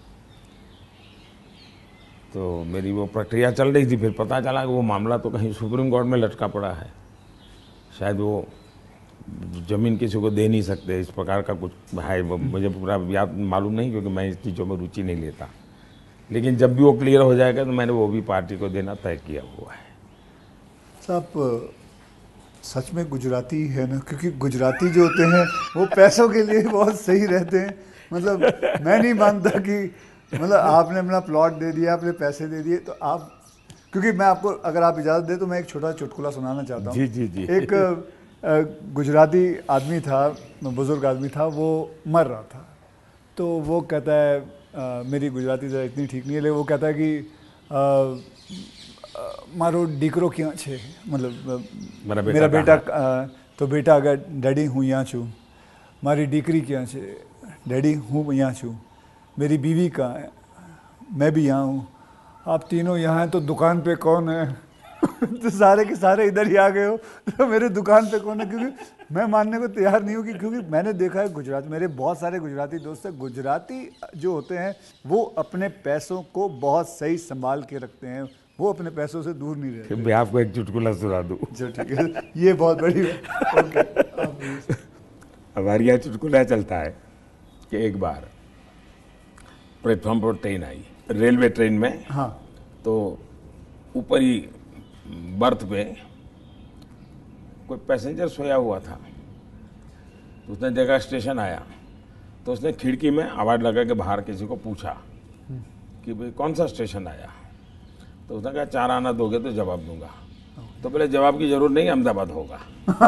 तो मेरी वो प्रक्रिया चल रही थी। फिर पता चला कि वो मामला तो कहीं सुप्रीम कोर्ट में लटका पड़ा है, शायद वो ज़मीन किसी को दे नहीं सकते, इस प्रकार का कुछ है। वो मुझे पूरा याद मालूम नहीं, क्योंकि मैं इस चीज़ों में रुचि नहीं लेता। लेकिन जब भी वो क्लियर हो जाएगा तो मैंने वो भी पार्टी को देना तय किया हुआ है। साहब, सच में गुजराती है ना, क्योंकि गुजराती जो होते हैं वो पैसों के लिए बहुत सही रहते हैं। मतलब मैं नहीं मानता कि मतलब आपने अपना प्लॉट दे दिया, आपने पैसे दे दिए, तो आप, क्योंकि मैं आपको, अगर आप इजाज़त दे तो मैं एक छोटा चुटकुला सुनाना चाहता हूँ। जी जी जी। एक गुजराती आदमी था, बुज़ुर्ग आदमी था, वो मर रहा था। तो वो कहता है, मेरी गुजराती ज़रा इतनी ठीक नहीं है, लेकिन वो कहता है कि मारो दीकरो क्यों छे, मतलब मेरा बेटा तो बेटा अगर डैडी हूँ यहाँ छू, मारी दीकरी क्या छे, डैडी हूँ यहाँ छू, मेरी बीवी कहाँ है, मैं भी यहाँ हूँ, आप तीनों यहाँ हैं तो दुकान पे कौन है? तो सारे के सारे इधर ही आ गए हो, तो मेरे दुकान पे कौन है? क्योंकि मैं मानने को तैयार नहीं हूँ कि, क्योंकि मैंने देखा है गुजरात, मेरे बहुत सारे गुजराती दोस्त हैं, गुजराती जो होते हैं वो अपने पैसों को बहुत सही संभाल के रखते हैं, वो अपने पैसों से दूर नहीं रहते। मैं आपको एक चुटकुला सुना दूँ। चलो ठीक है, ये बहुत बड़ी ओके। हमारे यहाँ चुटकुला चलता है कि एक बार प्लेटफॉर्म पर ट्रेन आई, रेलवे ट्रेन में। हाँ, तो ऊपर ही बर्थ पे कोई पैसेंजर सोया हुआ था। तो उसने देखा स्टेशन आया, तो उसने खिड़की में आवाज़ लगा के बाहर किसी को पूछा कि भाई कौन सा स्टेशन आया। तो उसने कहा 4 आना दोगे तो जवाब दूंगा। तो बोले जवाब की जरूरत नहीं, अहमदाबाद होगा।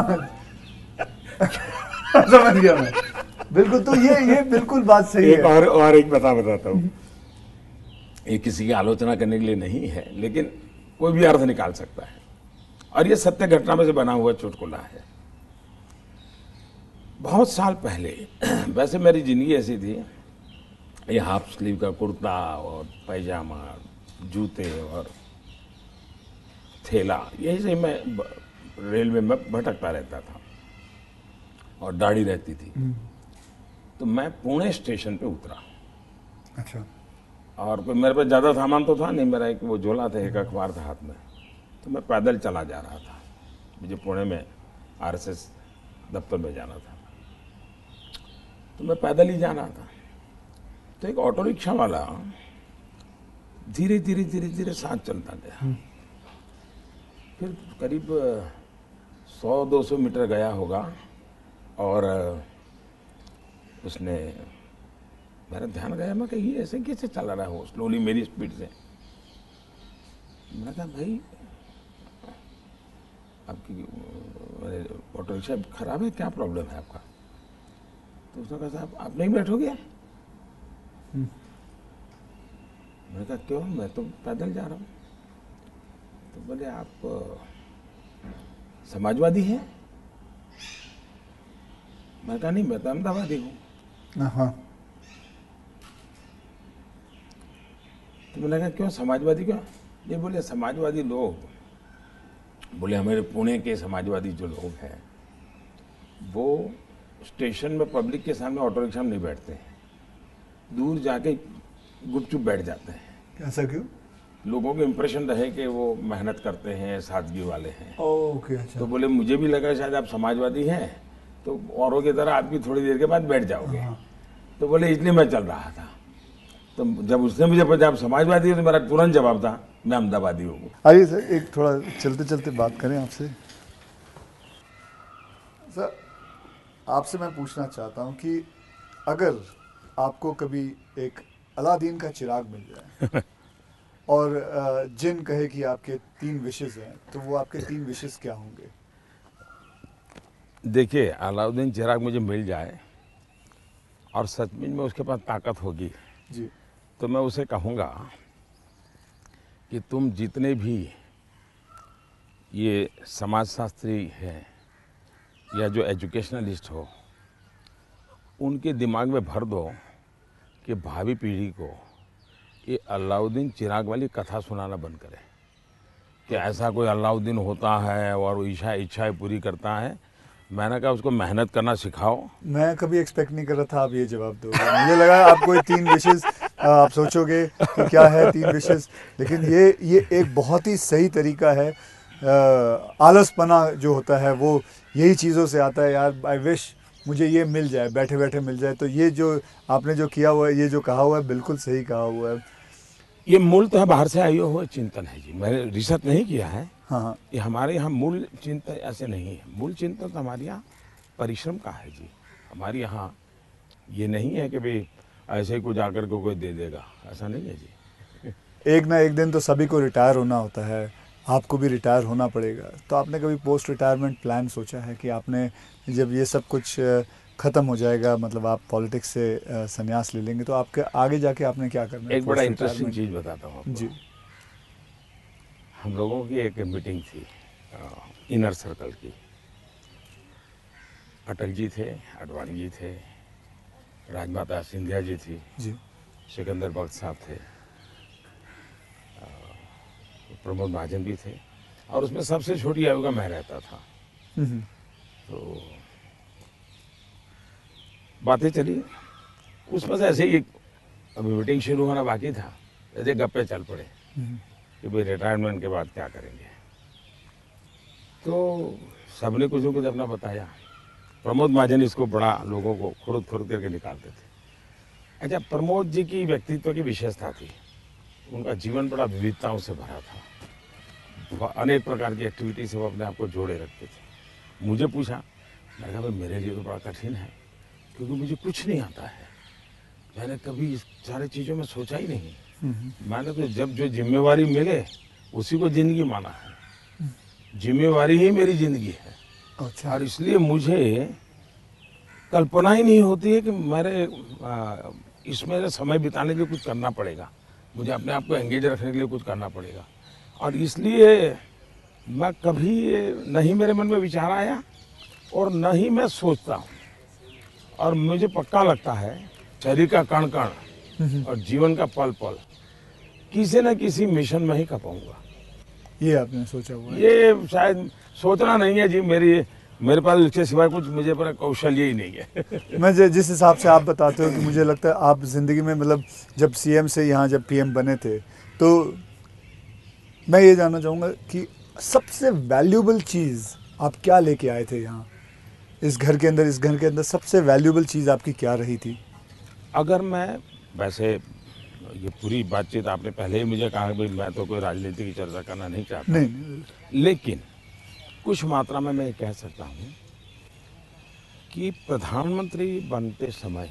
समझ गया मैं, बिल्कुल। तो ये बिल्कुल बात सही एक है। और एक बताता हूँ, ये किसी की आलोचना करने के लिए नहीं है, लेकिन कोई भी अर्थ निकाल सकता है, और ये सत्य घटना में से बना हुआ चुटकुला है। बहुत साल पहले, वैसे मेरी जिंदगी ऐसी थी, ये हाफ स्लीव का कुर्ता और पैजामा, जूते और थैला, यही से मैं रेलवे में भटकता रहता था, और दाढ़ी रहती थी। तो मैं पुणे स्टेशन पे उतरा। अच्छा। और कोई मेरे पास ज़्यादा सामान तो था नहीं, मेरा एक वो झोला था, एक अखबार था हाथ में। तो मैं पैदल चला जा रहा था, मुझे पुणे में आरएसएस दफ्तर में जाना था। तो मैं पैदल ही जा रहा था, तो एक ऑटो रिक्शा वाला धीरे धीरे धीरे धीरे साथ चलता गया। फिर करीब 100-200 मीटर गया होगा, और उसने, मेरा ध्यान गया, मैं कही ऐसे कैसे चला रहा हो स्लोली मेरी स्पीड से। मैंने कहा भाई आपकी ऑटो रिक्शा खराब है, क्या प्रॉब्लम है आपका? तो उसने कहा साहब आप नहीं बैठोगे? मैंने कहा क्यों, मैं तो पैदल जा रहा हूँ। तो बोले आप समाजवादी हैं? मैंने कहा नहीं, मैं तो अहमदाबादी हूँ। हाँ। तो मैंने कहा क्यों समाजवादी क्यों? ये बोले समाजवादी लोग, बोले हमारे पुणे के समाजवादी जो लोग हैं वो स्टेशन में पब्लिक के सामने ऑटो रिक्शा में नहीं बैठते हैं, दूर जाके गुपचुप बैठ जाते हैं। ऐसा क्यों? लोगों को इम्प्रेशन रहे कि वो मेहनत करते हैं, सादगी वाले हैं। ओके, अच्छा। तो बोले मुझे भी लगा शायद आप समाजवादी हैं, तो औरों की तरह आप भी थोड़ी देर के बाद बैठ जाओगे। हाँ। तो बोले इसलिए मैं चल रहा था। तो जब उसने मुझे पूछा आप समाजवादी हो, तो मेरा तुरंत जवाब था मैं अहमदाबादी हूँ। आइए सर, एक थोड़ा चलते चलते बात करें आपसे। सर, आपसे मैं पूछना चाहता हूँ कि अगर आपको कभी एक अलादीन का चिराग मिल जाए और जिन कहे कि आपके 3 विशेस हैं, तो वो आपके 3 विशेस क्या होंगे? देखिए, अलाउद्दीन चिराग मुझे मिल जाए और सचमुच में उसके पास ताकत होगी, जी। तो मैं उसे कहूँगा कि तुम जितने भी ये समाजशास्त्री हैं या जो एजुकेशनलिस्ट हो, उनके दिमाग में भर दो कि भावी पीढ़ी को ये अलाउद्दीन चिराग वाली कथा सुनाना बंद करें कि ऐसा कोई अलाउद्दीन होता है और वो इच्छाएं पूरी करता है। मैंने कहा उसको मेहनत करना सिखाओ। मैं कभी एक्सपेक्ट नहीं कर रहा था आप ये जवाब दोगे। मुझे लगा आप कोई 3 विशेस आप सोचोगे कि क्या है 3 विशेस, लेकिन ये एक बहुत ही सही तरीका है। आलसपना जो होता है वो यही चीज़ों से आता है। यार, आई विश मुझे ये मिल जाए, बैठे बैठे मिल जाए। तो ये जो आपने जो किया हुआ है, ये जो कहा हुआ है, बिल्कुल सही कहा हुआ है। ये मूलतः बाहर से आए हुए चिंतन है जी, मैंने रिसर्च नहीं किया है। हाँ, हाँ। ये हमारे यहाँ मूल चिंतन ऐसे नहीं है। मूल चिंतन तो हमारे यहाँ परिश्रम का है जी। हमारे यहाँ ये नहीं है कि भाई ऐसे ही कुछ आकर के कोई दे देगा, ऐसा नहीं है जी। एक ना एक दिन तो सभी को रिटायर होना होता है, आपको भी रिटायर होना पड़ेगा। तो आपने कभी पोस्ट रिटायरमेंट प्लान सोचा है कि आपने जब ये सब कुछ ख़त्म हो जाएगा, मतलब आप पॉलिटिक्स से संन्यास ले लेंगे, तो आपके आगे जाके आपने क्या करना है? एक बड़ा पोस्ट इंटरेस्टिंग रिटायरमेंट। चीज़ बताता हूँ आपको। जी। हम लोगों की एक मीटिंग थी इनर सर्कल की। अटल जी थे, आडवाणी जी थे, राजमाता सिंधिया जी थी, जी। सिकंदर बख्श साहब थे, प्रमोद महाजन भी थे, और उसमें सबसे छोटी आयु का मैं रहता था। तो बातें चली, उसमें से ऐसे ही अभी मीटिंग शुरू होना बाकी था, ऐसे गप्पे चल पड़े कि भाई रिटायरमेंट के बाद क्या करेंगे। तो सबने कुछ न कुछ अपना बताया। प्रमोद महाजन इसको बड़ा लोगों को खुद करके निकालते थे। अच्छा, प्रमोद जी की व्यक्तित्व की विशेषता थी, उनका जीवन बड़ा विविधताओं से भरा था। अनेक प्रकार की एक्टिविटी से वो अपने आप को जोड़े रखते थे। मुझे पूछा, मैं कहा भाई मेरे लिए तो बड़ा कठिन है, क्योंकि मुझे कुछ नहीं आता है। मैंने कभी इस सारी चीज़ों में सोचा ही नहीं। मैंने तो जब जो जिम्मेवारी मिले उसी को जिंदगी माना है। जिम्मेवारी ही मेरी जिंदगी है। अच्छा। और इसलिए मुझे कल्पना ही नहीं होती है कि मेरे इसमें समय बिताने के लिए कुछ करना पड़ेगा, मुझे अपने आप को एंगेज रखने के लिए कुछ करना पड़ेगा। और इसलिए मैं कभी नहीं मेरे मन में विचार आया और न ही मैं सोचता हूँ। और मुझे पक्का लगता है शरीर का कण कण और जीवन का पल पल किसी न किसी मिशन में ही खपाऊंगा। ये आपने सोचा हुआ है? ये शायद सोचना नहीं है जी, मेरे पास इसके सिवाय कुछ मुझे पर कौशल्य ही नहीं है। मैं जिस हिसाब से आप बताते हो कि मुझे लगता है आप ज़िंदगी में, मतलब जब सीएम से यहाँ जब पीएम बने थे, तो मैं ये जानना चाहूँगा कि सबसे वैल्यूबल चीज़ आप क्या लेके आए थे यहाँ इस घर के अंदर? इस घर के अंदर सबसे वैल्यूबल चीज़ आपकी क्या रही थी? अगर मैं, वैसे ये पूरी बातचीत आपने पहले ही मुझे कहा कि मैं तो कोई राजनीति की चर्चा करना नहीं चाहता, नहीं। लेकिन कुछ मात्रा में मैं ये कह सकता हूँ कि प्रधानमंत्री बनते समय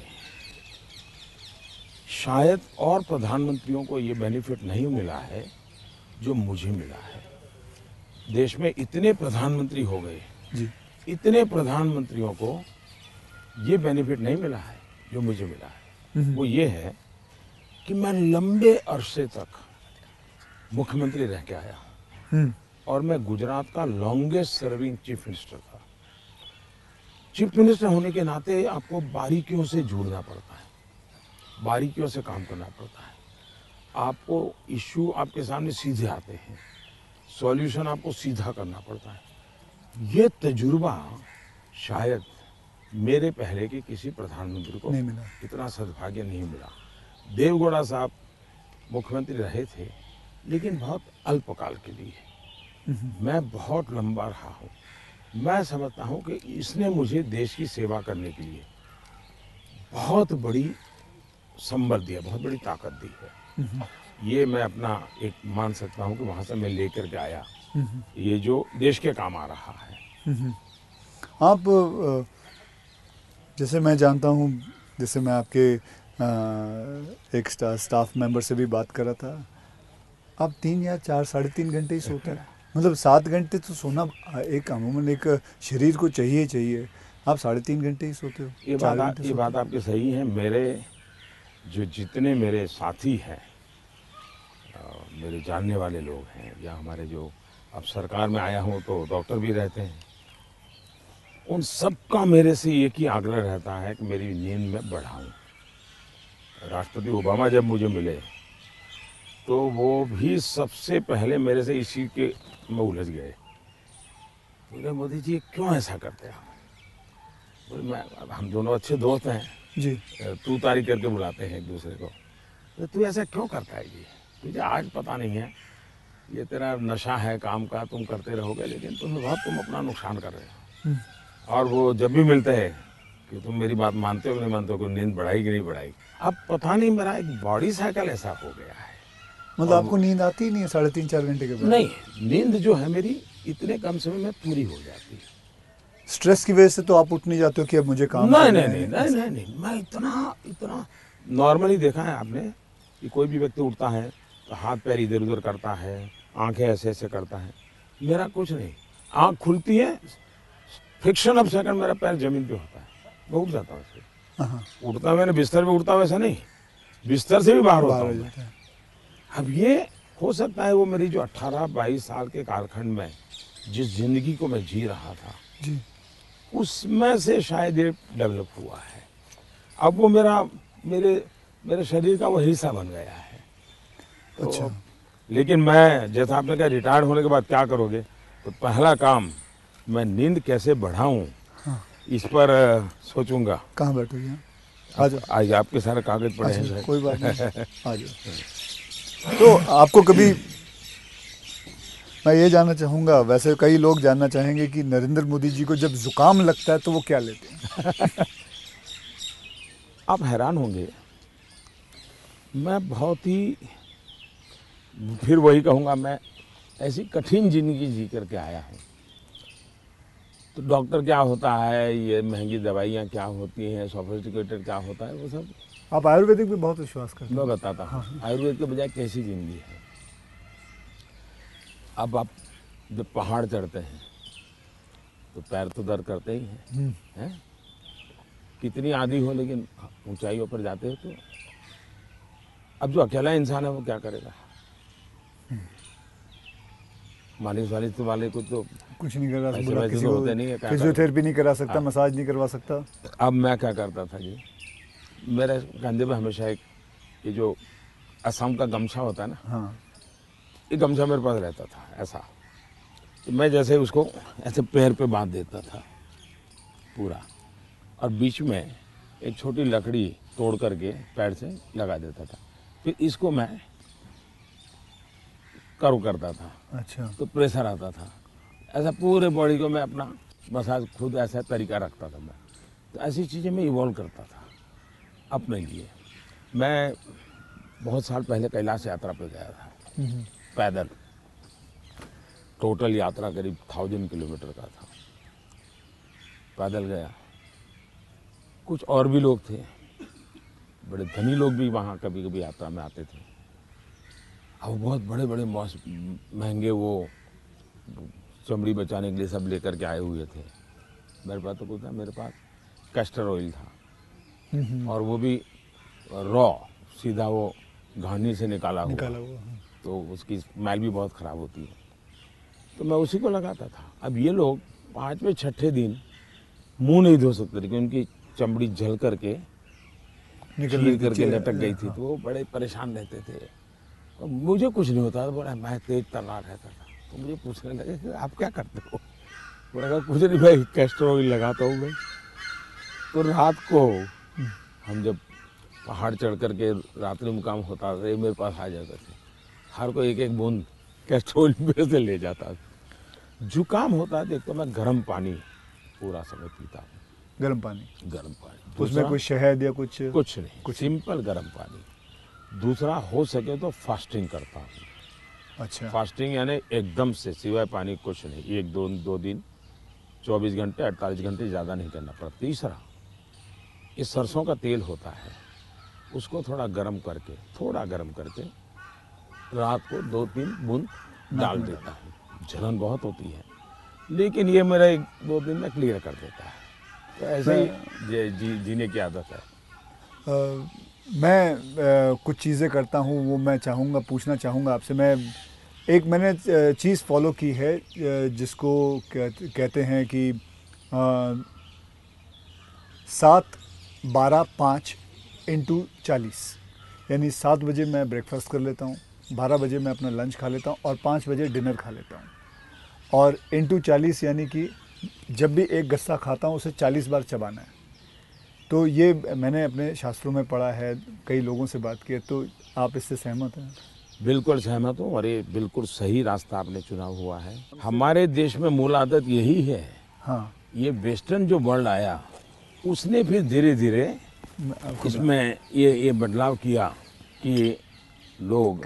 शायद और प्रधानमंत्रियों को ये बेनिफिट नहीं मिला है जो मुझे मिला है। देश में इतने प्रधानमंत्री हो गए जी। इतने प्रधानमंत्रियों को ये बेनिफिट नहीं मिला है जो मुझे मिला है। वो ये है कि मैं लंबे अरसे तक मुख्यमंत्री रह के आया हूँ और मैं गुजरात का लॉन्गेस्ट सर्विंग चीफ मिनिस्टर था। चीफ मिनिस्टर होने के नाते आपको बारीकियों से जुड़ना पड़ता है, बारीकियों से काम करना पड़ता है। आपको इश्यू आपके सामने सीधे आते हैं, सॉल्यूशन आपको सीधा करना पड़ता है। ये तजुर्बा शायद मेरे पहले के किसी प्रधानमंत्री को नहीं मिला। इतना सद्भाग्य नहीं मिला। देवगौड़ा साहब मुख्यमंत्री रहे थे लेकिन बहुत अल्पकाल के लिए। मैं बहुत लंबा रहा हूँ। मैं समझता हूँ कि इसने मुझे देश की सेवा करने के लिए बहुत बड़ी संबल दिया, बहुत बड़ी ताकत दी है। ये मैं अपना एक मान सकता हूँ कि वहाँ से मैं लेकर के आया, ये जो देश के काम आ रहा है। आप जैसे मैं जानता हूँ, जैसे मैं आपके एक स्टाफ मेंबर से भी बात कर रहा था, आप 3 या 4 3.5 घंटे ही सोते हैं। मतलब 7 घंटे तो सोना एक अमूमन एक शरीर को चाहिए चाहिए। आप 3.5 घंटे ही सोते हो, 4 घंटे ये सोते बात हो। आपकी सही है। मेरे जो जितने मेरे साथी हैं, मेरे जानने वाले लोग हैं, या हमारे जो अब सरकार में आया हूँ तो डॉक्टर भी रहते हैं, उन सबका मेरे से एक ही आग्रह रहता है कि मेरी नींद में बढ़ाऊं। राष्ट्रपति ओबामा जब मुझे मिले तो वो भी सबसे पहले मेरे से इसी के में उलझ गए। बोले मोदी जी क्यों ऐसा करते हैं आप? बोले मैं, हम दोनों अच्छे दोस्त हैं जी। तू तारी करके बुलाते हैं एक दूसरे को। तो तू ऐसा क्यों करता है जी? तुझे आज पता नहीं है, ये तेरा नशा है काम का, तुम करते रहोगे लेकिन तुम अपना नुकसान कर रहे हो। और वो जब भी मिलते हैं कि तुम मेरी बात मानते हो कि नहीं मानते हो, कि नींद बढ़ाई कि नहीं बढ़ाई। अब पता नहीं मेरा एक बॉडी साइकिल ऐसा हो गया है। मतलब और आपको नींद आती ही नहीं है 3.5 4 घंटे के बाद? नहीं, नींद जो है मेरी इतने कम समय में पूरी हो जाती है। स्ट्रेस की वजह से तो आप उठ नहीं जाते हो कि अब मुझे काम नहीं करना नहीं है? नहीं नहीं नहीं नहीं, मैं इतना इतना नॉर्मली देखा है आपने कि कोई भी व्यक्ति उठता है तो हाथ पैर इधर उधर करता है, आंखें ऐसे ऐसे करता है। मेरा कुछ नहीं, आंख खुलती है, फ्रिक्शन ऑफ सेकंड मेरा पैर जमीन पे होता है, मैं उठ जाता हूँ उससे। हाँ, उठता मैंने बिस्तर पे उठता वैसा नहीं, बिस्तर से भी बाहर होता बाहर हूँ हो मैं। जाता है। अब ये हो सकता है वो मेरी जो 18-22 साल के कालखंड में जिस जिंदगी को मैं जी रहा था, जी। उसमें से शायद ये डेवलप हुआ है। अब वो मेरे मेरे शरीर का वो हिस्सा बन गया है। तो अच्छा। लेकिन मैं, जैसा आपने कहा रिटायर्ड होने के बाद क्या करोगे, तो पहला काम मैं नींद कैसे बढ़ाऊं इस पर सोचूंगा। कहाँ बैठोगे आप? आ जाओ। आज आपके सारे कागज पड़े हैं अच्छा, शायद। कोई बात नहीं, आ जाओ। तो आपको कभी, मैं ये जानना चाहूँगा, वैसे कई लोग जानना चाहेंगे कि नरेंद्र मोदी जी को जब जुकाम लगता है तो वो क्या लेते हैं? आप हैरान होंगे, मैं बहुत ही, फिर वही कहूँगा, मैं ऐसी कठिन जिंदगी जी करके आया हूँ। तो डॉक्टर क्या होता है, ये महंगी दवाइयाँ क्या होती हैं, सोफिस्टिकेटेड क्या होता है, वो सब आप आयुर्वेदिक पे बहुत विश्वास करते मैं हैं? बताता हूँ। आयुर्वेद के बजाय कैसी जिंदगी है। अब आप जब पहाड़ चढ़ते हैं तो पैर तो दर्द करते ही हैं, कितनी आंधी हो, लेकिन ऊंचाइयों पर जाते हो तो अब जो अकेला इंसान है वो क्या करेगा? मालिश वालिश वाले को तो कुछ नहीं कर रहा, पैसे बोला वैसे किसी तो को होते नहीं है, क्या करेगा? फिजियोथेरेपी नहीं करा सकता, हाँ। मसाज नहीं करवा सकता? अब मैं क्या करता था जी, मेरे कंधे पे हमेशा एक ये जो असम का गमछा होता है ना, हाँ। ये गमछा मेरे पास रहता था ऐसा। तो मैं जैसे उसको ऐसे पैर पे बांध देता था पूरा, और बीच में एक छोटी लकड़ी तोड़ करके पैर से लगा देता था। फिर इसको मैं कर्व करता था अच्छा। तो प्रेशर आता था। ऐसा पूरे बॉडी को मैं अपना मसाज खुद ऐसा तरीका रखता था मैं। तो ऐसी चीज़ें मैं इवॉल्व करता था अपने लिए। मैं बहुत साल पहले कैलाश यात्रा पे गया था पैदल। टोटल यात्रा करीब 1000 किलोमीटर का था, पैदल गया। कुछ और भी लोग थे, बड़े धनी लोग भी वहाँ कभी कभी यात्रा में आते थे। अब बहुत बड़े बड़े महंगे वो चमड़ी बचाने के लिए सब लेकर के आए हुए थे। मेरे पास तो कुछ था, मेरे पास कैस्टर ऑयल था, और वो भी रॉ, सीधा वो घानी से निकाला हुआ। हाँ। तो उसकी स्मेल भी बहुत ख़राब होती है, तो मैं उसी को लगाता था। अब ये लोग 5वें 6ठे दिन मुंह नहीं धो सकते थे क्योंकि उनकी चमड़ी जल करके चीर करके लटक गई थी। तो वो बड़े परेशान रहते थे। तो मुझे कुछ नहीं होता था, बड़ा मैं तेज तर्रार रहता था। तो मुझे पूछने लगे कि आप क्या करते हो? मैंने कहा कुछ नहीं भाई, कैस्टर ऑयल लगाता हूँ मैं। तो रात को हम जब पहाड़ चढ़ करके रात्रि मुकाम होता था, ये मेरे पास आ जाते थे। हर कोई एक एक बूंद कैस्ट्रोल में से ले जाता था। जुकाम होता है देख तो मैं गर्म पानी पूरा समय पीता हूँ। गर्म पानी, गर्म पानी, उसमें दूसरा कोई शहद या कुछ? कुछ नहीं, सिंपल गर्म पानी। दूसरा हो सके तो फास्टिंग करता हूँ। अच्छा, फास्टिंग यानी एकदम से सिवाय पानी कुछ नहीं, एक दो दिन 24 घंटे 48 घंटे ज़्यादा नहीं करना पड़ता। तीसरा, ये सरसों का तेल होता है, उसको थोड़ा गर्म करके रात को 2-3 बूंद डाल देता हूँ। जलन बहुत होती है लेकिन ये मेरा 1-2 दिन में क्लियर कर देता है। तो ऐसे ही जीने की आदत है। मैं कुछ चीज़ें करता हूँ, वो मैं पूछना चाहूँगा आपसे। मैंने चीज़ फॉलो की है जिसको कहते हैं कि 7-12-5 × 40, यानी 7 बजे मैं ब्रेकफास्ट कर लेता हूँ, 12 बजे मैं अपना लंच खा लेता हूँ और 5 बजे डिनर खा लेता हूँ। और × 40 यानी कि जब भी एक गस्सा खाता हूँ उसे 40 बार चबाना है। तो ये मैंने अपने शास्त्रों में पढ़ा है, कई लोगों से बात की है, तो आप इससे सहमत हैं? बिल्कुल सहमत हूँ और ये बिल्कुल सही रास्ता आपने चुना हुआ है। हमारे देश में मूल आदत यही है। हाँ, ये वेस्टर्न जो वर्ल्ड आया उसने फिर धीरे धीरे इसमें ये बदलाव किया कि लोग,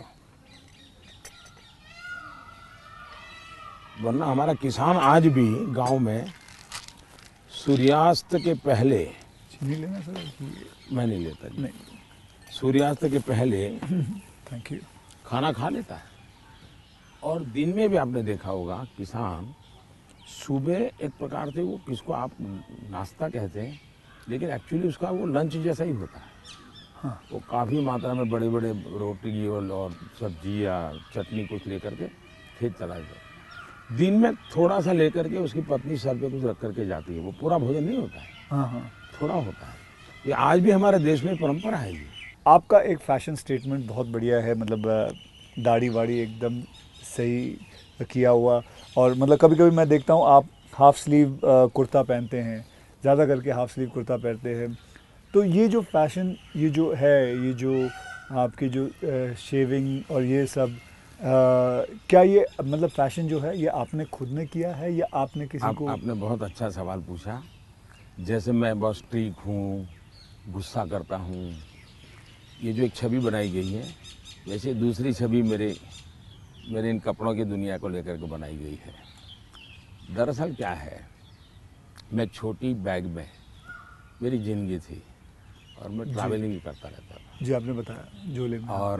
वरना हमारा किसान आज भी गांव में सूर्यास्त के पहले, चीनी लेना सर? मैं नहीं लेता जी, नहीं, सूर्यास्त के पहले थैंक यू। खाना खा लेता है। और दिन में भी आपने देखा होगा किसान सुबह एक प्रकार से, वो किसको आप नाश्ता कहते हैं लेकिन एक्चुअली उसका वो लंच जैसा ही होता है। हाँ, वो काफ़ी मात्रा में बड़े बड़े रोटी और सब्जी या चटनी कुछ लेकर के खेत चला जाता। दिन में थोड़ा सा लेकर के उसकी पत्नी सर पे कुछ रख करके जाती है। वो पूरा भोजन नहीं होता है, हाँ, हाँ। थोड़ा होता है। ये आज भी हमारे देश में परंपरा है ये। आपका एक फैशन स्टेटमेंट बहुत बढ़िया है, मतलब दाढ़ी वाड़ी एकदम सही किया हुआ। और मतलब कभी कभी मैं देखता हूँ आप हाफ स्लीव कुर्ता पहनते हैं, ज़्यादा करके हाफ स्लीव कुर्ता पहनते हैं। तो ये जो फैशन, ये जो है, ये जो आपकी जो शेविंग और ये सब, क्या ये मतलब फैशन जो है ये आपने खुद ने किया है या आपने किसी को? आपने बहुत अच्छा सवाल पूछा। जैसे मैं बहुत स्ट्रीक हूँ, गुस्सा करता हूँ, ये जो एक छवि बनाई गई है, वैसे दूसरी छवि मेरे इन कपड़ों की दुनिया को लेकर के बनाई गई है। दरअसल क्या है, मैं छोटी बैग में मेरी ज़िंदगी थी और मैं ट्रैवलिंग करता रहता था। जी, आपने बताया झोले में। और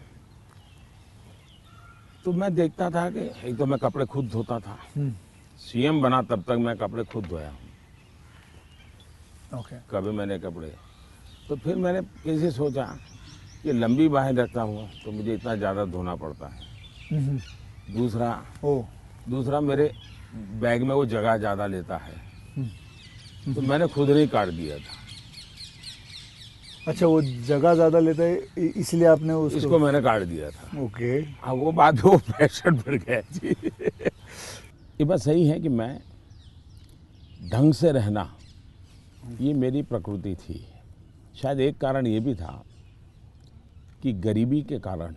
तो मैं देखता था कि एक तो मैं कपड़े खुद धोता था। सीएम बना तब तक मैं कपड़े खुद धोया हूँ। ओके। कभी मैंने कपड़े, तो फिर मैंने कैसे सोचा कि लंबी बाहें रखता हूँ तो मुझे इतना ज़्यादा धोना पड़ता है। दूसरा मेरे बैग में वो जगह ज़्यादा लेता है, तो मैंने खुद नहीं काट दिया था। अच्छा, वो जगह ज़्यादा लेता है इसलिए आपने इसको मैंने काट दिया था। ओके। हाँ, वो बात वो फैशन बढ़ गया जी। ये बात सही है कि मैं ढंग से रहना, ये मेरी प्रकृति थी। शायद एक कारण ये भी था कि गरीबी के कारण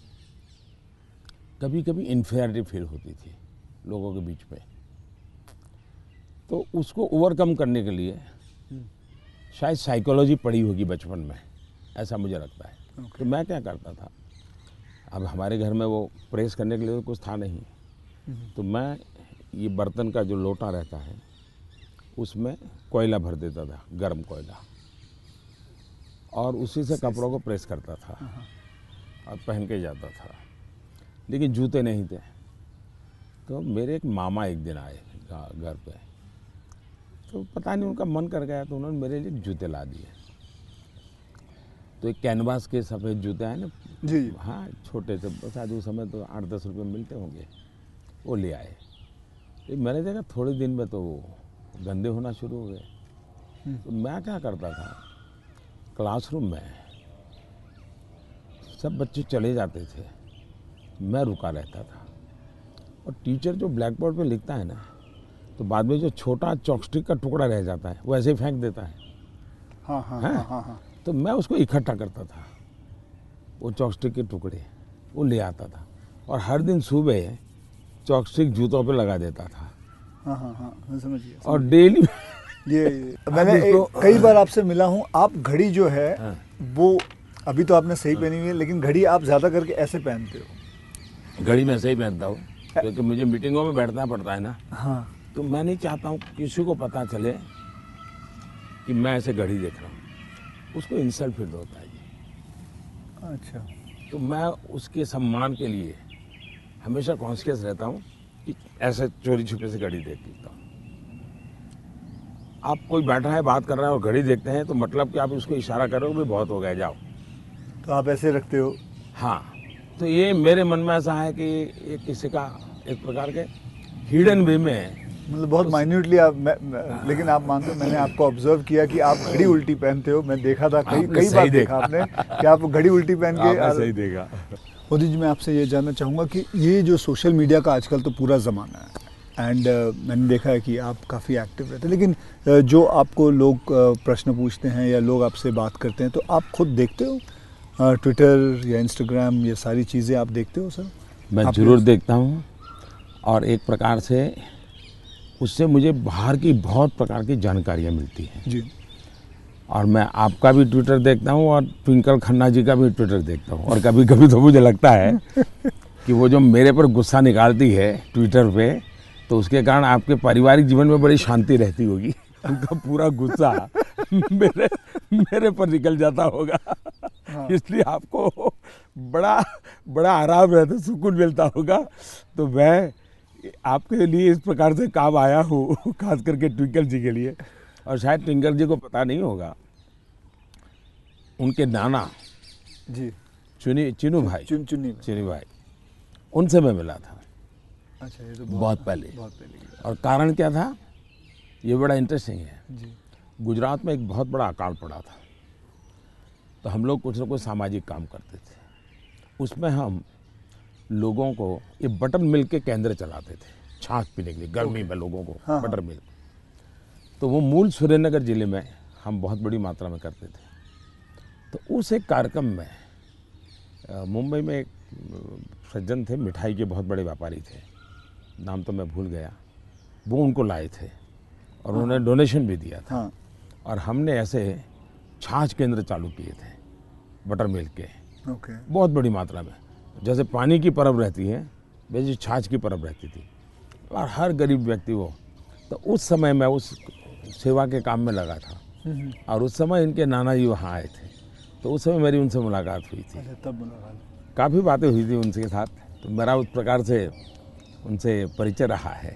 कभी कभी इन्फीरियरिटी फील होती थी लोगों के बीच में। तो उसको ओवरकम करने के लिए शायद साइकोलॉजी पढ़ी होगी बचपन में, ऐसा मुझे लगता है। तो मैं क्या करता था, अब हमारे घर में वो प्रेस करने के लिए तो कुछ था नहीं, तो मैं ये बर्तन का जो लोटा रहता है उसमें कोयला भर देता था, गर्म कोयला, और उसी से कपड़ों को प्रेस करता था और पहन के जाता था। लेकिन जूते नहीं थे। तो मेरे एक मामा एक दिन आए घर पे, तो पता नहीं उनका मन कर गया तो उन्होंने मेरे लिए जूते ला दिए। तो एक कैनवास के सफ़ेद जूते हैं ना जी, हाँ, छोटे से, शायद उस समय तो 8-10 रुपये मिलते होंगे, वो ले आए। तो मैंने देखा थोड़े दिन में तो वो गंदे होना शुरू हो गए। तो मैं क्या करता था, क्लासरूम में सब बच्चे चले जाते थे, मैं रुका रहता था, और टीचर जो ब्लैक बोर्ड पे लिखता है ना, तो बाद में जो छोटा चॉपस्टिक का टुकड़ा रह जाता है वो ऐसे ही फेंक देता है। हाँ हाँ हाँ हाँ हाँ। तो मैं उसको इकट्ठा करता था, वो चॉपस्टिक के टुकड़े, वो ले आता था और हर दिन सुबह चॉपस्टिक जूतों पे लगा देता था। हाँ हाँ हाँ, मैं समझ गया। और डेली ये मैंने कई बार आपसे मिला हूँ, आप घड़ी जो है हाँ। वो अभी तो आपने सही पहनी हुई है, लेकिन घड़ी आप ज़्यादा करके ऐसे पहनते हो। घड़ी मैं ऐसे ही पहनता हूँ क्योंकि मुझे मीटिंगों में बैठना पड़ता है ना, हाँ, तो मैं नहीं चाहता हूँ किसी को पता चले कि मैं ऐसे घड़ी देख रहा हूँ, उसको इंसल्ट फील होता है जी। अच्छा। तो मैं उसके सम्मान के लिए हमेशा कॉन्शियस रहता हूँ कि ऐसे चोरी छुपे से घड़ी देख लेता हूँ। आप कोई बैठा है बात कर रहा है और घड़ी देखते हैं तो मतलब कि आप उसको इशारा करोगे बहुत हो गया जाओ। तो आप ऐसे रखते हो। हाँ, तो ये मेरे मन में ऐसा है कि ये किसी का एक प्रकार के हिडन वे में, मतलब बहुत माइन्यूटली आप लेकिन आप मानते हो, मैंने आपको ऑब्जर्व किया कि आप घड़ी उल्टी पहनते हो। मैं देखा था कई बार देखा आपने कि आप घड़ी उल्टी पहन के। आपने सही देखा। मोदी जी, मैं आपसे ये जानना चाहूँगा कि ये जो सोशल मीडिया का आजकल तो पूरा ज़माना है एंड मैंने देखा है कि आप काफ़ी एक्टिव रहते हैं, लेकिन जो आपको लोग प्रश्न पूछते हैं या लोग आपसे बात करते हैं तो आप खुद देखते हो ट्विटर या इंस्टाग्राम, ये सारी चीज़ें आप देखते हो सर? मैं ज़रूर देखता हूँ और एक प्रकार से उससे मुझे बाहर की बहुत प्रकार की जानकारियाँ मिलती हैं जी। और मैं आपका भी ट्विटर देखता हूँ और ट्विंकल खन्ना जी का भी ट्विटर देखता हूँ। और कभी कभी तो मुझे लगता है कि वो जो मेरे पर गुस्सा निकालती है ट्विटर पे, तो उसके कारण आपके पारिवारिक जीवन में बड़ी शांति रहती होगी। उनका पूरा गुस्सा मेरे पर निकल जाता होगा। हाँ। इसलिए आपको बड़ा बड़ा आराम रहता, सुकून मिलता होगा। तो मैं आपके लिए इस प्रकार से काम आया हूँ, खास करके ट्विंकल जी के लिए। और शायद ट्विंकल जी को पता नहीं होगा, उनके नाना जी चिनू भाई, चुनी भाई, उनसे मैं मिला था। अच्छा, ये तो बहुत पहले। की और कारण क्या था, ये बड़ा इंटरेस्टिंग है जी। गुजरात में एक बहुत बड़ा अकाल पड़ा था, तो हम लोग कुछ न कुछ सामाजिक काम करते थे। उसमें हम लोगों को ये बटर मिल्क के केंद्र चलाते थे, छाछ पीने के लिए गर्मी में लोगों को। हाँ, बटर मिल्क, तो वो मूल सुरेंद्रनगर जिले में हम बहुत बड़ी मात्रा में करते थे। तो उस एक कार्यक्रम में मुंबई में एक सज्जन थे, मिठाई के बहुत बड़े व्यापारी थे, नाम तो मैं भूल गया, वो उनको लाए थे और उन्होंने डोनेशन भी दिया था। हाँ। और हमने ऐसे छाछ केंद्र चालू किए थे बटर मिल्क के, ओके। बहुत बड़ी मात्रा में। जैसे पानी की परब रहती है वैसे छाछ की परब रहती थी और हर गरीब व्यक्ति वो। तो उस समय मैं उस सेवा के काम में लगा था और उस समय इनके नाना जी वहाँ आए थे, तो उस समय मेरी उनसे मुलाकात हुई थी। अच्छा, तब मुलाकात। काफ़ी बातें हुई थी उनके साथ, तो मेरा उस प्रकार से उनसे परिचय रहा है।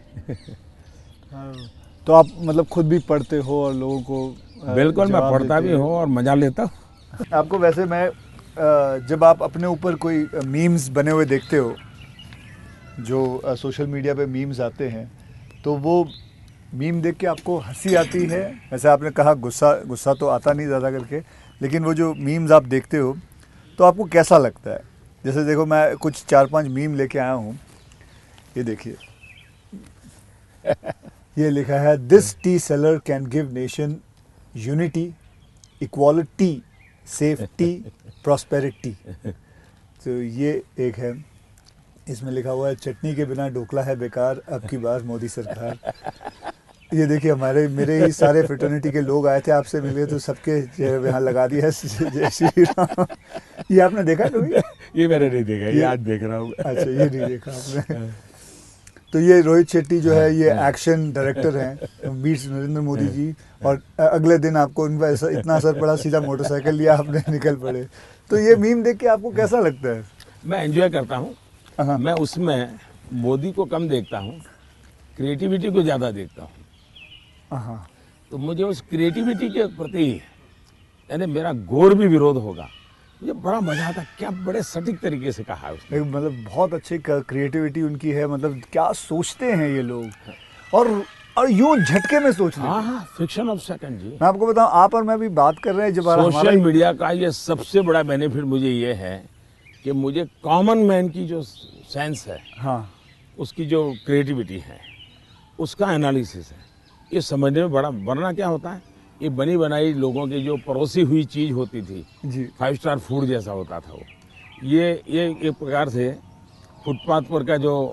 तो आप मतलब खुद भी पढ़ते हो और लोगों को बिल्कुल, मैं पढ़ता भी हूँ और मज़ा लेता हूँ। आपको वैसे मैं जब आप अपने ऊपर कोई मीम्स बने हुए देखते हो, जो सोशल मीडिया पे मीम्स आते हैं, तो वो मीम देख के आपको हंसी आती है? वैसे आपने कहा गुस्सा तो आता नहीं ज़्यादा करके, लेकिन वो जो मीम्स आप देखते हो तो आपको कैसा लगता है? जैसे देखो, मैं कुछ 4-5 मीम लेके आया हूँ, ये देखिए। ये लिखा है, this tea seller can give nation unity, equality, safety, prosperity. तो ये एक है। इसमें लिखा हुआ है, चटनी के बिना ढोकला है बेकार, अब की बार मोदी सरकार। ये देखिए, मेरे ही सारे फ्रेटर्निटी के लोग आए थे आपसे मिले, तो सबके चेहरे यहाँ लगा दिया है जय श्री राम। ये आपने देखा कभी? ये मैंने नहीं देखा, ये आज देख रहा हूँ। अच्छा, ये नहीं देखा आपने? तो ये रोहित शेट्टी जो है, ये एक्शन डायरेक्टर हैं, मीट्स नरेंद्र मोदी जी, और अगले दिन आपको उन पर इतना असर पड़ा, सीधा मोटरसाइकिल लिया आपने, निकल पड़े। तो ये मीम देख के आपको कैसा लगता है? मैं एंजॉय करता हूँ। मैं उसमें मोदी को कम देखता हूँ, क्रिएटिविटी को ज़्यादा देखता हूँ। हाँ। तो मुझे उस क्रिएटिविटी के प्रति, यानी मेरा घोर भी विरोध होगा, मुझे बड़ा मजा आता। क्या बड़े सटीक तरीके से कहा है उसने। मतलब बहुत अच्छी क्रिएटिविटी उनकी है, मतलब क्या सोचते हैं ये लोग, और यूं झटके में सोच लेते हैं। हाँ, फ्रिक्शन ऑफ सेकंड जी। मैं आपको बताऊं, आप और मैं भी बात कर रहे हैं जब सोशल मीडिया का ये सबसे बड़ा बेनिफिट मुझे ये है कि मुझे कॉमन मैन की जो सेंस है, हाँ, उसकी जो क्रिएटिविटी है, उसका एनालिसिस है, ये समझने में बड़ा। वरना क्या होता है, ये बनी बनाई लोगों की जो परोसी हुई चीज़ होती थी जी, 5 स्टार फूड जैसा होता था वो, ये एक प्रकार से फुटपाथ पर का जो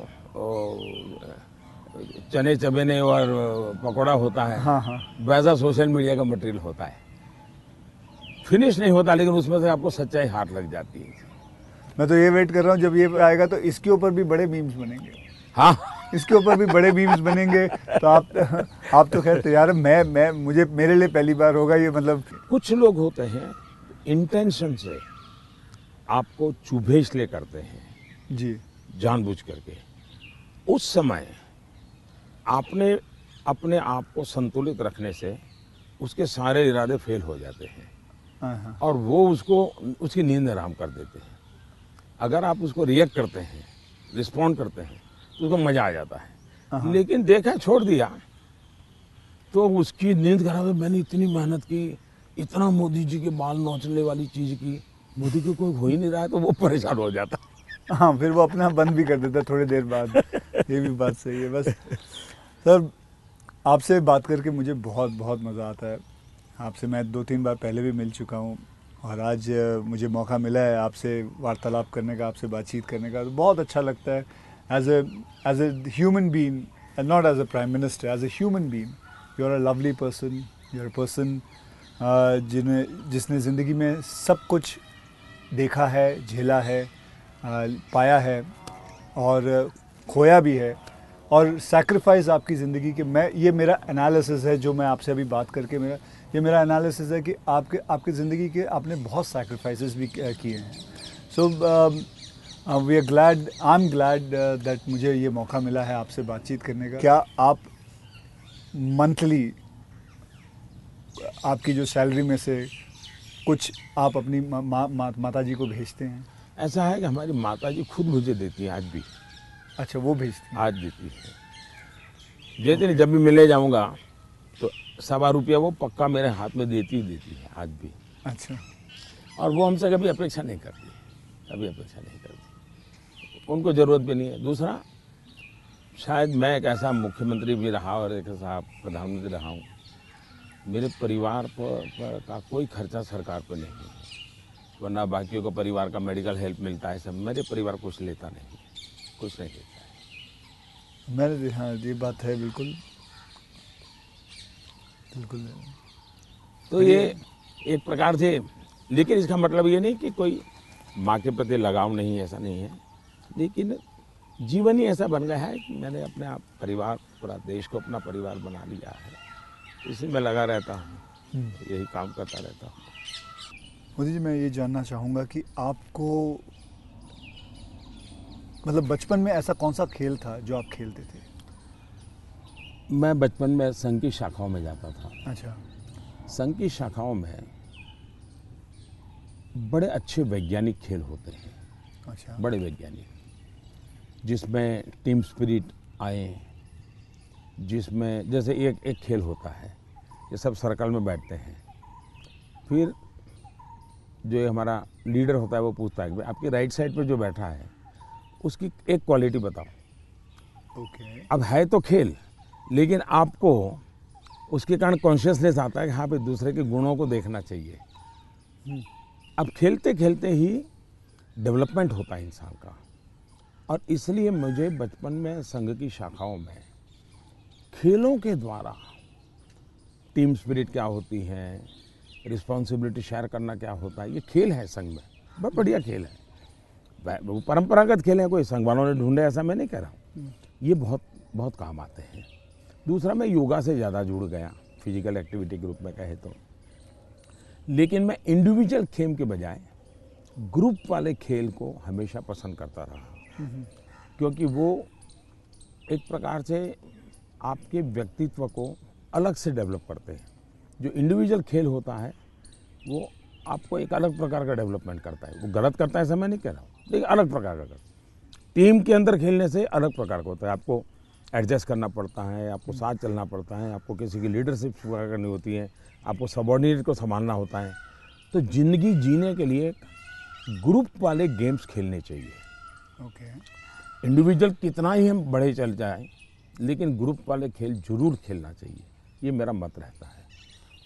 चने चबेने और पकौड़ा होता है, हाँ हाँ। वैसा सोशल मीडिया का मटेरियल होता है। फिनिश नहीं होता, लेकिन उसमें से आपको सच्चाई हाथ लग जाती है। मैं तो ये वेट कर रहा हूँ जब ये आएगा तो इसके ऊपर भी बड़े मीम्स बनेंगे। हाँ, इसके ऊपर भी बड़े मीम्स बनेंगे। तो आप तो खैर तैयार है। मैं मुझे मेरे लिए पहली बार होगा ये, मतलब। कुछ लोग होते हैं इंटेंशन से आपको चुभे इसलिए करते हैं, जी। जानबूझ करके। उस समय आपने अपने आप को संतुलित रखने से उसके सारे इरादे फेल हो जाते हैं हाँ हाँ। और वो उसकी नींद हराम कर देते हैं। अगर आप उसको रिएक्ट करते हैं, रिस्पॉन्ड करते हैं, तो उसको मजा आ जाता है। लेकिन देखा, छोड़ दिया, तो उसकी नींद खराब है। मैंने इतनी मेहनत की, इतना मोदी जी के बाल नोचने वाली चीज की, मोदी को कोई हो ही नहीं रहा है, तो वो परेशान हो जाता। हाँ, फिर वो अपना बंद भी कर देता है थोड़ी देर बाद। ये भी बात सही है। बस सर, आपसे बात करके मुझे बहुत बहुत मज़ा आता है। आपसे मैं 2-3 बार पहले भी मिल चुका हूँ और आज मुझे मौका मिला है आपसे वार्तालाप करने का, आपसे बातचीत करने का, तो बहुत अच्छा लगता है। As a human being, not as a prime minister, as a human being, you are a lovely person. You are a person जिसने ज़िंदगी में सब कुछ देखा है, झेला है, पाया है और खोया भी है, और सैक्रिफाइस आपकी ज़िंदगी के, मैं ये मेरा एनालिसिस है जो मैं आपसे अभी बात करके मेरा एनालिसिस है कि आपके ज़िंदगी के आपने बहुत सैक्रिफाइसेस भी किए हैं। So we are glad, I am glad that मुझे ये मौका मिला है आपसे बातचीत करने का। क्या आप मंथली आपकी जो सैलरी में से कुछ आप अपनी माता जी को भेजते हैं? ऐसा है कि हमारी माता जी खुद मुझे देती है आज भी। अच्छा, वो भेजती हैं? आज देती है। जिस दिन जब भी मिले जाऊंगा तो ₹1.25 वो पक्का मेरे हाथ में देती है आज भी। अच्छा। और वो हमसे कभी अपेक्षा नहीं करती, कभी अपेक्षा नहीं करती, उनको ज़रूरत भी नहीं है। दूसरा, शायद मैं एक ऐसा मुख्यमंत्री भी रहा और एक ऐसा प्रधानमंत्री रहा हूँ, मेरे परिवार पर का कोई खर्चा सरकार पर नहीं है, वरना बाकियों को परिवार का मेडिकल हेल्प मिलता है सब, मेरे परिवार कुछ लेता नहीं, कुछ नहीं लेता है। मैंने, हाँ, ये बात है, बिल्कुल बिल्कुल। तो ये एक प्रकार से, लेकिन इसका मतलब ये नहीं कि कोई माँ के प्रति लगाव नहीं है, ऐसा नहीं है, लेकिन जीवन ही ऐसा बन गया है कि मैंने अपने आप परिवार, पूरा देश को अपना परिवार बना लिया है, इसी में लगा रहता हूँ, यही काम करता रहता हूँ। मोदी जी, मैं ये जानना चाहूँगा कि आपको, मतलब बचपन में ऐसा कौन सा खेल था जो आप खेलते थे? मैं बचपन में संघ की शाखाओं में जाता था। अच्छा। संघ की शाखाओं में बड़े अच्छे वैज्ञानिक खेल होते हैं। अच्छा। बड़े वैज्ञानिक, जिसमें टीम स्पिरिट आए, जिसमें जैसे एक खेल होता है, ये सब सर्कल में बैठते हैं, फिर जो ये हमारा लीडर होता है वो पूछता है कि आपकी राइट साइड पे जो बैठा है उसकी एक क्वालिटी बताओ। ओके। अब है तो खेल, लेकिन आपको उसके कारण कॉन्शियसनेस आता है कि हाँ भाई, दूसरे के गुणों को देखना चाहिए। अब खेलते खेलते ही डेवलपमेंट होता है इंसान का, और इसलिए मुझे बचपन में संघ की शाखाओं में खेलों के द्वारा टीम स्पिरिट क्या होती है, रिस्पॉन्सिबिलिटी शेयर करना क्या होता है, ये खेल है संघ में, बहुत बढ़िया खेल है। वो परंपरागत खेल हैं, कोई संघ वालों ने ढूंढे ऐसा मैं नहीं कह रहा हूँ, ये बहुत बहुत काम आते हैं। दूसरा, मैं योगा से ज़्यादा जुड़ गया, फिजिकल एक्टिविटी ग्रुप में कहे तो, लेकिन मैं इंडिविजुअल खेल के बजाय ग्रुप वाले खेल को हमेशा पसंद करता रहा, क्योंकि वो एक प्रकार से आपके व्यक्तित्व को अलग से डेवलप करते हैं। जो इंडिविजुअल खेल होता है वो आपको एक अलग प्रकार का डेवलपमेंट करता है, वो गलत करता है ऐसा मैं नहीं कह रहा हूँ, लेकिन अलग प्रकार का करता है। टीम के अंदर खेलने से अलग प्रकार का होता है, आपको एडजस्ट करना पड़ता है, आपको साथ चलना पड़ता है, आपको किसी की लीडरशिप करनी होती है, आपको सबॉर्डिनेट को संभालना होता है। तो ज़िंदगी जीने के लिए ग्रुप वाले गेम्स खेलने चाहिए। ओके। इंडिविजुअल कितना ही हम बढ़े चल जाए, लेकिन ग्रुप वाले खेल जरूर खेलना चाहिए, ये मेरा मत रहता है।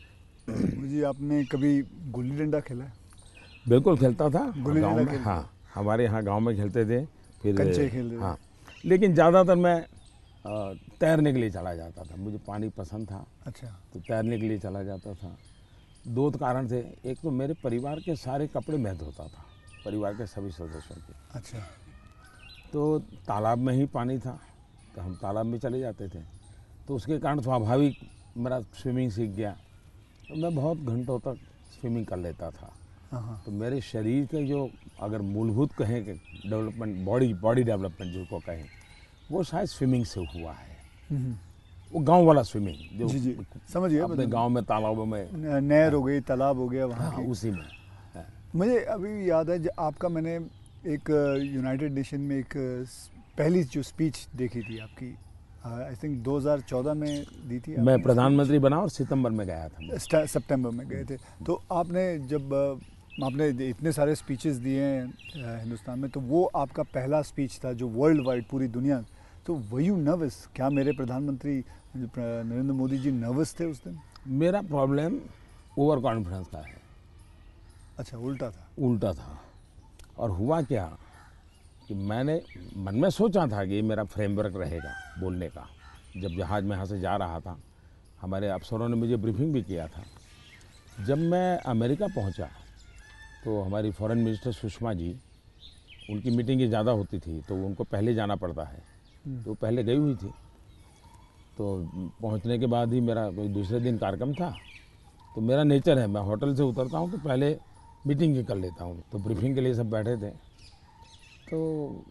मुझे, आपने कभी गुल्ली डंडा खेला है? बिल्कुल खेलता था गुल्ली गाँव डंडा में। खेलते? हाँ, हमारे यहाँ गांव में खेलते थे, फिर कंचे खेलते थे। हाँ, लेकिन ज़्यादातर मैं तैरने के लिए चला जाता था, मुझे पानी पसंद था, अच्छा। तो तैरने के लिए चला जाता था। दो कारण थे, एक तो मेरे परिवार के सारे कपड़े मैं धोता था, परिवार के सभी सदस्यों के। अच्छा। तो तालाब में ही पानी था, तो हम तालाब में चले जाते थे, तो उसके कारण स्वाभाविक मेरा स्विमिंग सीख गया, तो मैं बहुत घंटों तक स्विमिंग कर लेता था। हाँ। तो मेरे शरीर के जो अगर मूलभूत कहें कि डेवलपमेंट, बॉडी डेवलपमेंट जिसको कहें, वो शायद स्विमिंग से हुआ है। वो गांव वाला स्विमिंग जो जी समझ गया। अपने गांव में तालाबों में, नहर हो गई, तालाब हो गया वहाँ हाँ, की। उसी में। मुझे अभी याद है आपका, मैंने एक यूनाइटेड नेशन में एक पहली जो स्पीच देखी थी आपकी, आई थिंक 2014 में दी थी। मैं प्रधानमंत्री बना और सितंबर में गया था, सितंबर में गए थे। तो आपने जब आपने इतने सारे स्पीचेस दिए हैं हिंदुस्तान में, तो वो आपका पहला स्पीच था जो वर्ल्ड वाइड पूरी दुनिया। तो वर यू नर्वस? क्या मेरे प्रधानमंत्री नरेंद्र मोदी जी नर्वस थे उस दिन? मेरा प्रॉब्लम ओवर कॉन्फिडेंस का है। अच्छा, उल्टा था? उल्टा था। और हुआ क्या कि मैंने मन में सोचा था कि ये मेरा फ्रेमवर्क रहेगा बोलने का। जब जहाज़ में यहाँ से जा रहा था, हमारे अफसरों ने मुझे ब्रीफिंग भी किया था। जब मैं अमेरिका पहुँचा तो हमारी फॉरेन मिनिस्टर सुषमा जी, उनकी मीटिंगें ज़्यादा होती थी, तो उनको पहले जाना पड़ता है, तो पहले गई हुई थी। तो पहुँचने के बाद ही मेरा कोई दूसरे दिन कार्यक्रम था, तो मेरा नेचर है, मैं होटल से उतरता हूँ तो पहले मीटिंग कर लेता हूँ। तो ब्रीफिंग के लिए सब बैठे थे, तो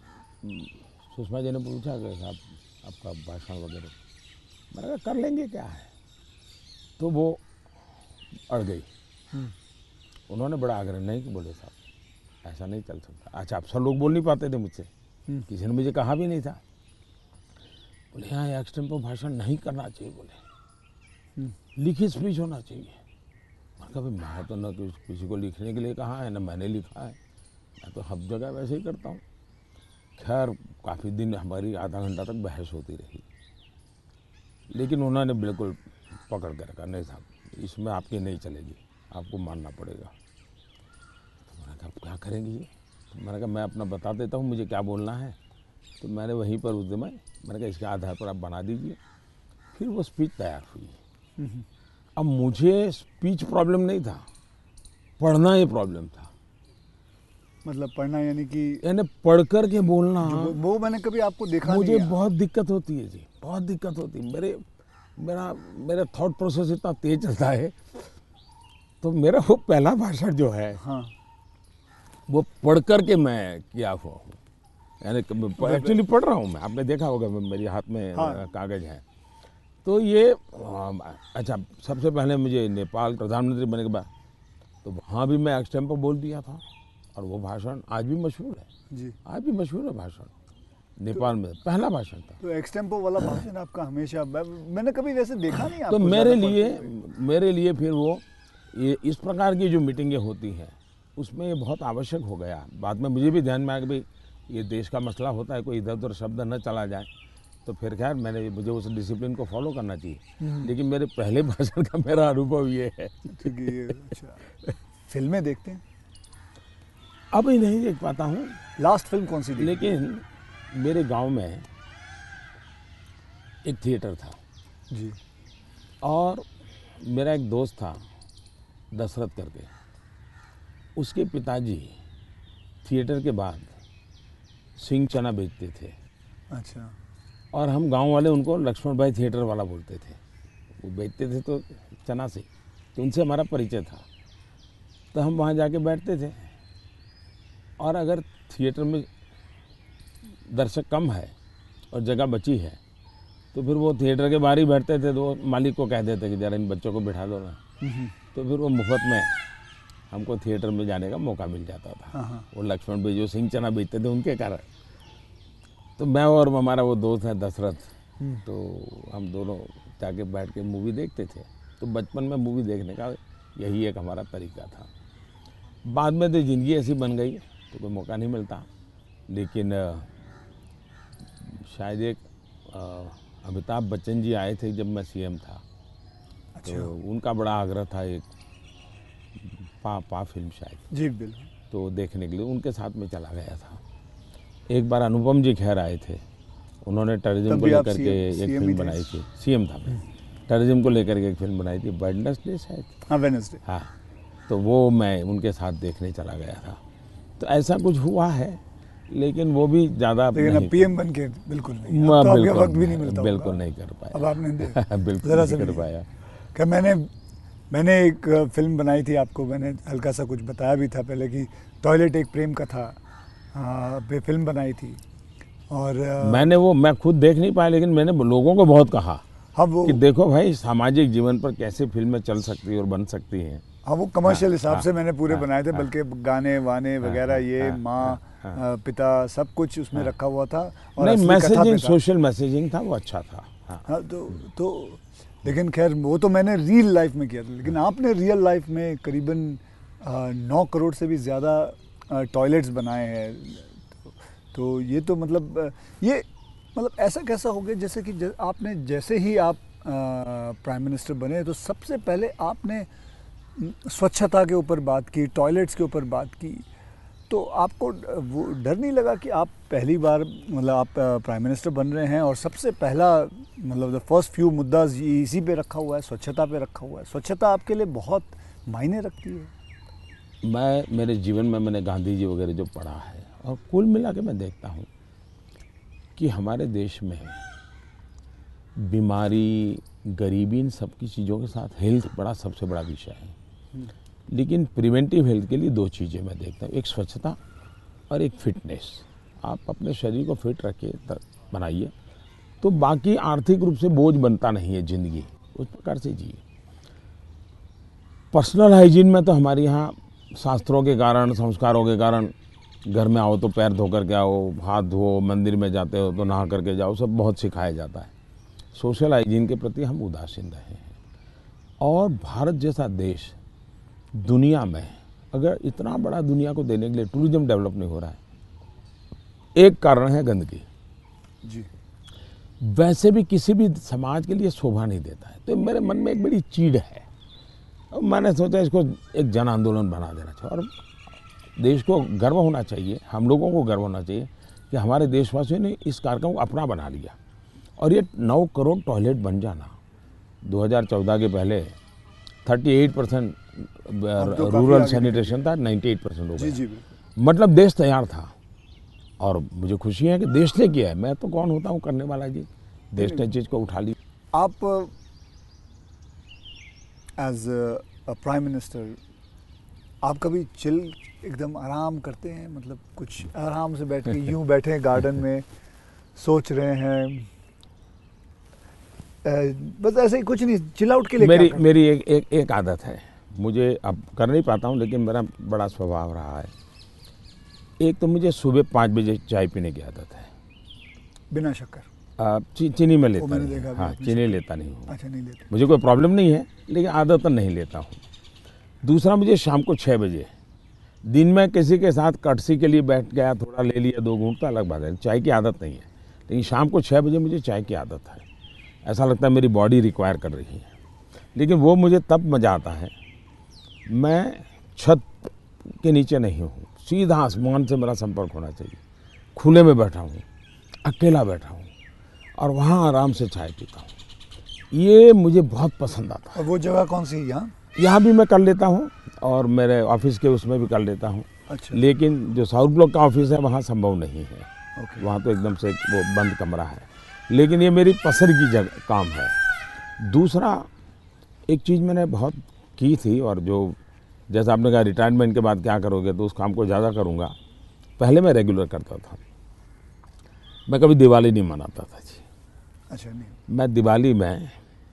सुषमा जी ने पूछा कि साहब आपका भाषण वगैरह, मैंने कहा कर लेंगे, क्या है। तो वो अड़ गई। उन्होंने बड़ा आग्रह नहीं कि बोले साहब ऐसा नहीं चल सकता। अच्छा, अफसर लोग बोल नहीं पाते थे मुझसे, किसी ने मुझे कहा भी नहीं था। बोले यहाँ एक्सटेम्पो भाषण नहीं करना चाहिए, बोले लिखित स्पीच होना चाहिए। मैंने कहा मैं तो न किसी को लिखने के लिए कहा है, न मैंने लिखा है, मैं तो हर जगह वैसे ही करता हूँ। खैर काफ़ी दिन हमारी आधा घंटा तक बहस होती रही, लेकिन उन्होंने बिल्कुल पकड़ कर रखा, नहीं साहब इसमें आपकी नहीं चलेगी, आपको मानना पड़ेगा। तो मैंने कहा क्या करेंगे ये? तो मैंने कहा मैं अपना बता देता हूँ मुझे क्या बोलना है। तो मैंने वहीं पर उस दिन मैंने कहा इसके आधार पर आप बना दीजिए। फिर वो स्पीच तैयार हुई। अब मुझे स्पीच प्रॉब्लम नहीं था, पढ़ना ये प्रॉब्लम था। मतलब पढ़ना यानी पढ़ कर के बोलना, वो मैंने कभी आपको देखा नहीं मुझे है। बहुत दिक्कत होती है जी, बहुत दिक्कत होती है। मेरा थॉट प्रोसेस इतना तेज चलता है। तो मेरा वो पहला भाषण जो है, हाँ, वो पढ़ कर के मैं किया हुआ हूँ, यानी एक्चुअली पढ़ रहा हूँ मैं। आपने देखा होगा मेरे हाथ में कागज है। तो ये अच्छा, सबसे पहले मुझे नेपाल प्रधानमंत्री बनने के बाद तो वहाँ भी मैं एक्सटेम्पो बोल दिया था, और वो भाषण आज भी मशहूर है जी। आज भी मशहूर है भाषण। नेपाल में पहला भाषण था। तो एक्सटेम्पो वाला भाषण आपका हमेशा, मैंने कभी वैसे देखा नहीं तो आपको। मेरे लिए फिर वो ये इस प्रकार की जो मीटिंगें होती हैं उसमें ये बहुत आवश्यक हो गया। बाद में मुझे भी ध्यान में आया कि भाई ये देश का मसला होता है, कोई इधर उधर शब्द न चला जाए। तो फिर खैर मुझे उस डिसिप्लिन को फॉलो करना चाहिए। लेकिन मेरे पहले भाषण का मेरा अनुभव ये है। ठीक है। अच्छा, फिल्में देखते हैं? अभी नहीं देख पाता हूँ। लास्ट फिल्म कौन सी देखी? लेकिन मेरे गांव में एक थिएटर था जी। और मेरा एक दोस्त था दशरथ करके, उसके पिताजी थिएटर के बाद सिंह चना बेचते थे। अच्छा। और हम गांव वाले उनको लक्ष्मण भाई थिएटर वाला बोलते थे। वो बेचते थे तो चना से, तो उनसे हमारा परिचय था। तो हम वहाँ जाके बैठते थे, और अगर थिएटर में दर्शक कम है और जगह बची है तो फिर वो थिएटर के बाहर ही बैठते थे। तो मालिक को कह देते कि ज़रा इन बच्चों को बिठा दो ना। तो फिर वो मुफ्त में हमको थिएटर में जाने का मौका मिल जाता था। वो लक्ष्मण भाई जो सिंह चना बेचते थे उनके कारण। तो मैं और हमारा वो दोस्त है दशरथ, तो हम दोनों जाके बैठ के मूवी देखते थे। तो बचपन में मूवी देखने का यही एक हमारा तरीका था। बाद में तो ज़िंदगी ऐसी बन गई तो कोई मौका नहीं मिलता। लेकिन शायद एक अमिताभ बच्चन जी आए थे जब मैं सीएम था। अच्छा। तो उनका बड़ा आग्रह था एक पा फिल्म शायद। जी बिल्कुल। तो देखने के लिए उनके साथ में चला गया था। एक बार अनुपम जी खेर आए थे, उन्होंने टूरिज्म तब को भी आप लेकर के एक CM फिल्म ही थे। बनाई थी। सीएम था मैं। टूरिज्म को लेकर के एक फिल्म बनाई थी, वेडनेसडे शायद। हाँ, वेडनेसडे। हाँ, तो वो मैं उनके साथ देखने चला गया था। तो ऐसा कुछ हुआ है, लेकिन वो भी ज़्यादा लेकिन नहीं अब PM बन के बिल्कुल नहीं, अब तो आपके वक्त भी नहीं मिलता होगा। बिल्कुल नहीं कर पाया। अब आपने बिल्कुल ज़रा नहीं सा कर भी पाया। क्या मैंने एक फिल्म बनाई थी, आपको मैंने हल्का सा कुछ बताया भी था पहले कि टॉयलेट एक प्रेम कथा पे फिल्म बनाई थी। और मैं खुद देख नहीं पाया, लेकिन मैंने लोगों को बहुत कहा हाँ वो कि देखो भाई, सामाजिक जीवन पर कैसे फिल्में चल सकती है और बन सकती हैं। हाँ वो कमर्शियल हाँ, हिसाब से मैंने पूरे हाँ, बनाए थे, हाँ, बल्कि गाने वाने वगैरह ये हाँ, माँ पिता सब कुछ उसमें रखा हुआ था और नहीं, असली कथा पे मैसेजिंग, था। सोशल मैसेजिंग था, वो अच्छा था। हाँ। हाँ तो लेकिन खैर वो तो मैंने रियल लाइफ में किया था, लेकिन आपने रियल लाइफ में करीबन 9 करोड़ से भी ज़्यादा टॉयलेट्स बनाए हैं। तो ये तो मतलब ये मतलब ऐसा कैसा हो गया जैसे कि आपने जैसे ही आप प्राइम मिनिस्टर बने तो सबसे पहले आपने स्वच्छता के ऊपर बात की, टॉयलेट्स के ऊपर बात की। तो आपको वो डर नहीं लगा कि आप पहली बार मतलब आप प्राइम मिनिस्टर बन रहे हैं और सबसे पहला मतलब द फर्स्ट फ्यू मुद्दा इसी पे रखा हुआ है, स्वच्छता पे रखा हुआ है। स्वच्छता आपके लिए बहुत मायने रखती है। मेरे जीवन में मैंने गांधी जी वगैरह जो पढ़ा है, और कुल मिला के मैं देखता हूँ कि हमारे देश में बीमारी, गरीबी, इन सब की चीज़ों के साथ हेल्थ सबसे बड़ा विषय है। लेकिन प्रिवेंटिव हेल्थ के लिए 2 चीज़ें मैं देखता हूँ, एक स्वच्छता और एक फिटनेस। आप अपने शरीर को फिट रखिए, बनाइए, तो बाकी आर्थिक रूप से बोझ बनता नहीं है ज़िंदगी, उस प्रकार से जिए। पर्सनल हाइजीन में तो हमारे यहाँ शास्त्रों के कारण, संस्कारों के कारण, घर में आओ तो पैर धो करके आओ, हाथ धो, मंदिर में जाते हो तो नहा करके जाओ, सब बहुत सिखाया जाता है। सोशल हाइजीन के प्रति हम उदासीन रहे हैं। और भारत जैसा देश दुनिया में, अगर इतना बड़ा दुनिया को देने के लिए टूरिज्म डेवलप नहीं हो रहा है, एक कारण है गंदगी जी। वैसे भी किसी भी समाज के लिए शोभा नहीं देता है। तो मेरे मन में एक बड़ी चीड़ है, और मैंने सोचा इसको एक जन आंदोलन बना देना चाहिए। और देश को गर्व होना चाहिए, हम लोगों को गर्व होना चाहिए कि हमारे देशवासियों ने इस कार्यक्रम को अपना बना लिया। और ये 9 करोड़ टॉयलेट बन जाना, 2014 के पहले 38% रूरल सैनिटेशन था, 98% हो गया। जी मतलब देश तैयार था। और मुझे खुशी है कि देश ने किया है, मैं तो कौन होता हूँ करने वाला जी, देश ने चीज़ को उठा ली। आप एज अ प्राइम मिनिस्टर आप कभी चिल एकदम आराम करते हैं, मतलब कुछ आराम से बैठ के यूं बैठे हैं गार्डन में सोच रहे हैं, बस ऐसे ही कुछ नहीं, चिल आउट के लिए मेरी एक आदत है, मुझे अब कर नहीं पाता हूँ, लेकिन मेरा बड़ा स्वभाव रहा है। एक तो मुझे सुबह 5 बजे चाय पीने की आदत है, बिना शक्कर। चीनी में लेता मैंने नहीं। देखा हाँ, चीनी लेता नहीं हूँ। अच्छा, नहीं लेते। मुझे कोई प्रॉब्लम नहीं है, लेकिन आदत नहीं लेता हूँ। दूसरा, मुझे शाम को 6 बजे, दिन में किसी के साथ कटसी के लिए बैठ गया, थोड़ा ले लिया 2 घूंट, तो अलग बात है, चाय की आदत नहीं है। लेकिन शाम को 6 बजे मुझे चाय की आदत है, ऐसा लगता है मेरी बॉडी रिक्वायर कर रही है। लेकिन वो मुझे तब मज़ा आता है, मैं छत के नीचे नहीं हूँ, सीधा आसमान से मेरा संपर्क होना चाहिए, खुले में बैठा हूँ, अकेला बैठा हूँ, और वहाँ आराम से चाय पीता हूँ। ये मुझे बहुत पसंद आता है। और वो जगह कौन सी है? यहाँ भी मैं कर लेता हूँ, और मेरे ऑफिस के उसमें भी कर लेता हूँ। अच्छा। लेकिन जो साउथ ब्लॉक का ऑफिस है वहाँ संभव नहीं है। ओके। वहाँ तो एकदम से वो बंद कमरा है। लेकिन ये मेरी पसंद की जगह काम है। दूसरा, एक चीज़ मैंने बहुत की थी, और जो जैसा आपने कहा रिटायरमेंट के बाद क्या करोगे, तो उस काम को ज़्यादा करूँगा। पहले मैं रेगुलर करता था, मैं कभी दिवाली नहीं मनाता था जी। अच्छा। नहीं, मैं दिवाली में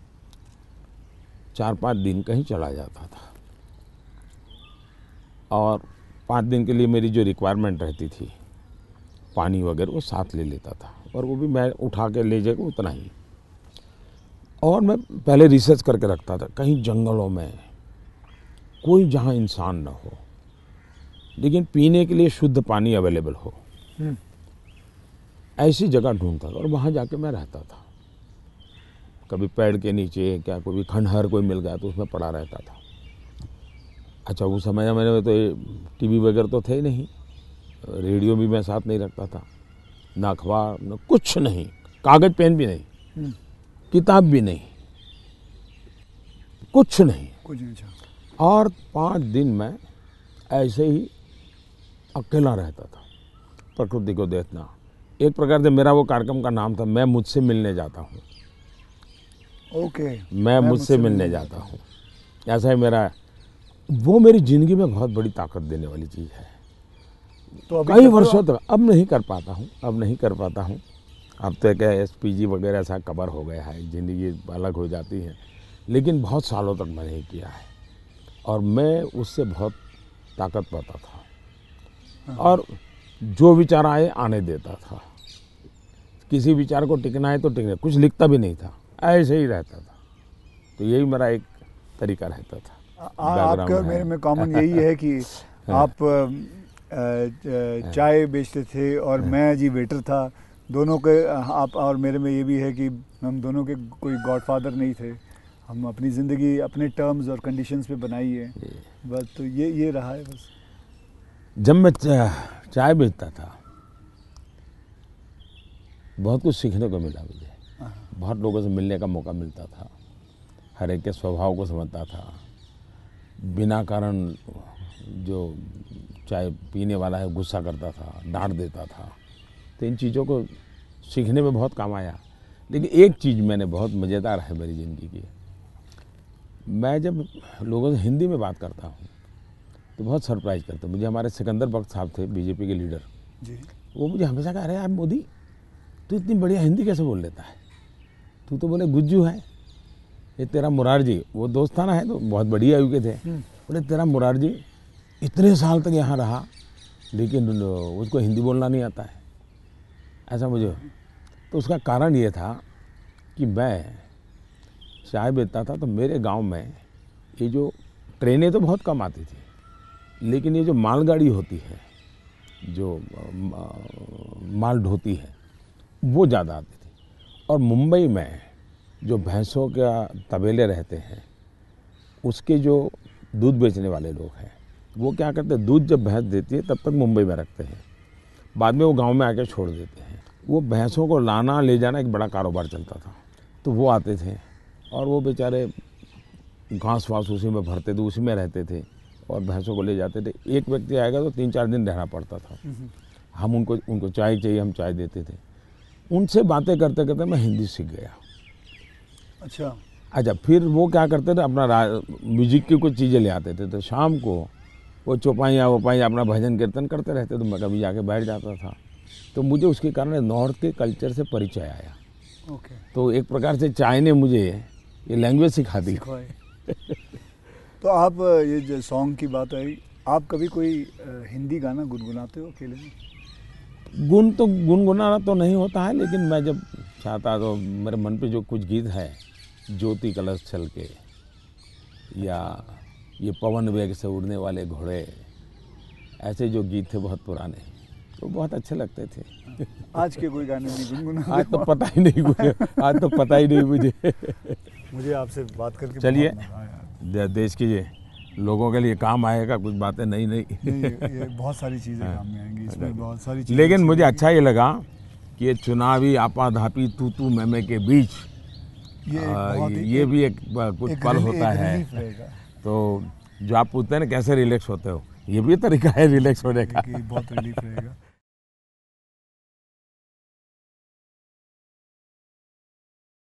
4-5 दिन कहीं चला जाता था, और 5 दिन के लिए मेरी जो रिक्वायरमेंट रहती थी, पानी वगैरह, वो साथ ले लेता था, और वो भी मैं उठा के ले जाकर उतना ही। और मैं पहले रिसर्च करके रखता था, कहीं जंगलों में कोई जहाँ इंसान न हो, लेकिन पीने के लिए शुद्ध पानी अवेलेबल हो, ऐसी जगह ढूंढता था, और वहाँ जाके मैं रहता था। कभी पेड़ के नीचे, क्या कोई खंडहर कोई मिल गया तो उसमें पड़ा रहता था। अच्छा उस समय मेरे तो टीवी वगैरह तो थे ही नहीं, रेडियो भी मैं साथ नहीं रखता था, ना अखबार न कुछ नहीं, कागज पेन भी नहीं, किताब भी नहीं, कुछ नहीं। अच्छा। और 5 दिन मैं ऐसे ही अकेला रहता था, प्रकृति को देखना। एक प्रकार से मेरा वो कार्यक्रम का नाम था, मैं मुझसे मिलने जाता हूँ। ओके। मैं मुझसे मिलने जाता हूँ, ऐसा ही मेरा, वो मेरी ज़िंदगी में बहुत बड़ी ताकत देने वाली चीज़ है। तो अभी कई वर्षों तक अब नहीं कर पाता हूँ, अब तो क्या SPG वगैरह ऐसा कवर हो गया है, ज़िंदगी अलग हो जाती है, लेकिन बहुत सालों तक मैंने किया है और मैं उससे बहुत ताकत पाता था। और जो विचार आए आने देता था, किसी विचार को टिकना है तो टिकना, कुछ लिखता भी नहीं था, ऐसे ही रहता था। तो यही मेरा एक तरीका रहता था। आपका और मेरे में कॉमन यही है कि आप चाय बेचते थे और मैं जी वेटर था। दोनों के आप और मेरे में ये भी है कि हम दोनों के कोई गॉडफादर नहीं थे, हम अपनी ज़िंदगी अपने टर्म्स और कंडीशंस पे बनाई है बस। तो ये रहा है बस। जब मैं चाय बेचता था बहुत कुछ सीखने को मिला मुझे, बहुत लोगों से मिलने का मौका मिलता था, हर एक के स्वभाव को समझता था। बिना कारण जो चाय पीने वाला है गुस्सा करता था, डांट देता था, तो इन चीज़ों को सीखने में बहुत काम आया। लेकिन एक चीज़ मैंने बहुत मज़ेदार है मेरी ज़िंदगी की, मैं जब लोगों से हिंदी में बात करता हूँ तो बहुत सरप्राइज करते। मुझे हमारे सिकंदर बख्त साहब थे, बीजेपी के लीडर जी। वो मुझे हमेशा कह रहे हैं, यार मोदी तू इतनी बढ़िया हिंदी कैसे बोल लेता है, तू तो बोले गुज्जू है। ये तेरा मुरारजी, वो दोस्ताना है तो बहुत बढ़िया आयु के थे, बोले तेरा मुरारजी इतने साल तक यहाँ रहा लेकिन उसको हिंदी बोलना नहीं आता है, ऐसा मुझे। तो उसका कारण ये था कि मैं चाय बेचता था तो मेरे गांव में ये जो ट्रेनें तो बहुत कम आती थी, लेकिन ये जो मालगाड़ी होती है, जो माल ढोती है, वो ज़्यादा आती थी। और मुंबई में जो भैंसों का तबेले रहते हैं, उसके जो दूध बेचने वाले लोग हैं, वो क्या करते हैं, दूध जब भैंस देती है तब तक मुंबई में रखते हैं, बाद में वो गांव में आके छोड़ देते हैं। वो भैंसों को लाना ले जाना एक बड़ा कारोबार चलता था। तो वो आते थे और वो बेचारे घास वास उसी में भरते थे, उसी में रहते थे और भैंसों को ले जाते थे। एक व्यक्ति आएगा तो 3-4 दिन रहना पड़ता था। हम उनको चाय चाहिए, हम चाय देते थे। उनसे बातें करते करते मैं हिंदी सीख गया। अच्छा, फिर वो क्या करते थे, अपना म्यूजिक की कुछ चीज़ें ले आते थे, तो शाम को वो चौपाइयाँ वोपाइयाँ अपना भजन कीर्तन करते रहते, तो मैं कभी जाके बैठ जाता था। तो मुझे उसके कारण नॉर्थ के कल्चर से परिचय आया। ओके। तो एक प्रकार से चाय ने मुझे ये लैंग्वेज सिखा दी। तो आप ये जो सॉन्ग की बात आई, आप कभी कोई हिंदी गाना गुनगुनाते हो अकेले में? तो गुनगुनाना तो नहीं होता है, लेकिन मैं जब चाहता तो मेरे मन पे जो कुछ गीत है, ज्योति कलश छल के, या ये पवन वेग से उड़ने वाले घोड़े, ऐसे जो गीत थे बहुत पुराने, तो बहुत अच्छे लगते थे। आज के कोई गाने नहीं गुनगुनाते? आज तो पता ही नहीं मुझे, आज तो पता ही नहीं मुझे आपसे बात करके चलिए, बहुत मज़ा आया। देश के लोगों के लिए काम आएगा, कुछ बातें नई ये बहुत सारी चीज़ें काम में आएंगी, इसमें बहुत सारी चीज़ें। लेकिन मुझे अच्छा ये लगा कि ये चुनावी आपाधापी तू मैं के बीच ये भी एक कुछ पल होता है। तो जो आप पूछते हैं ना कैसे रिलैक्स होते हो, ये भी तरीका है रिलैक्स होने का। बहुत रिलीफ रहेगा।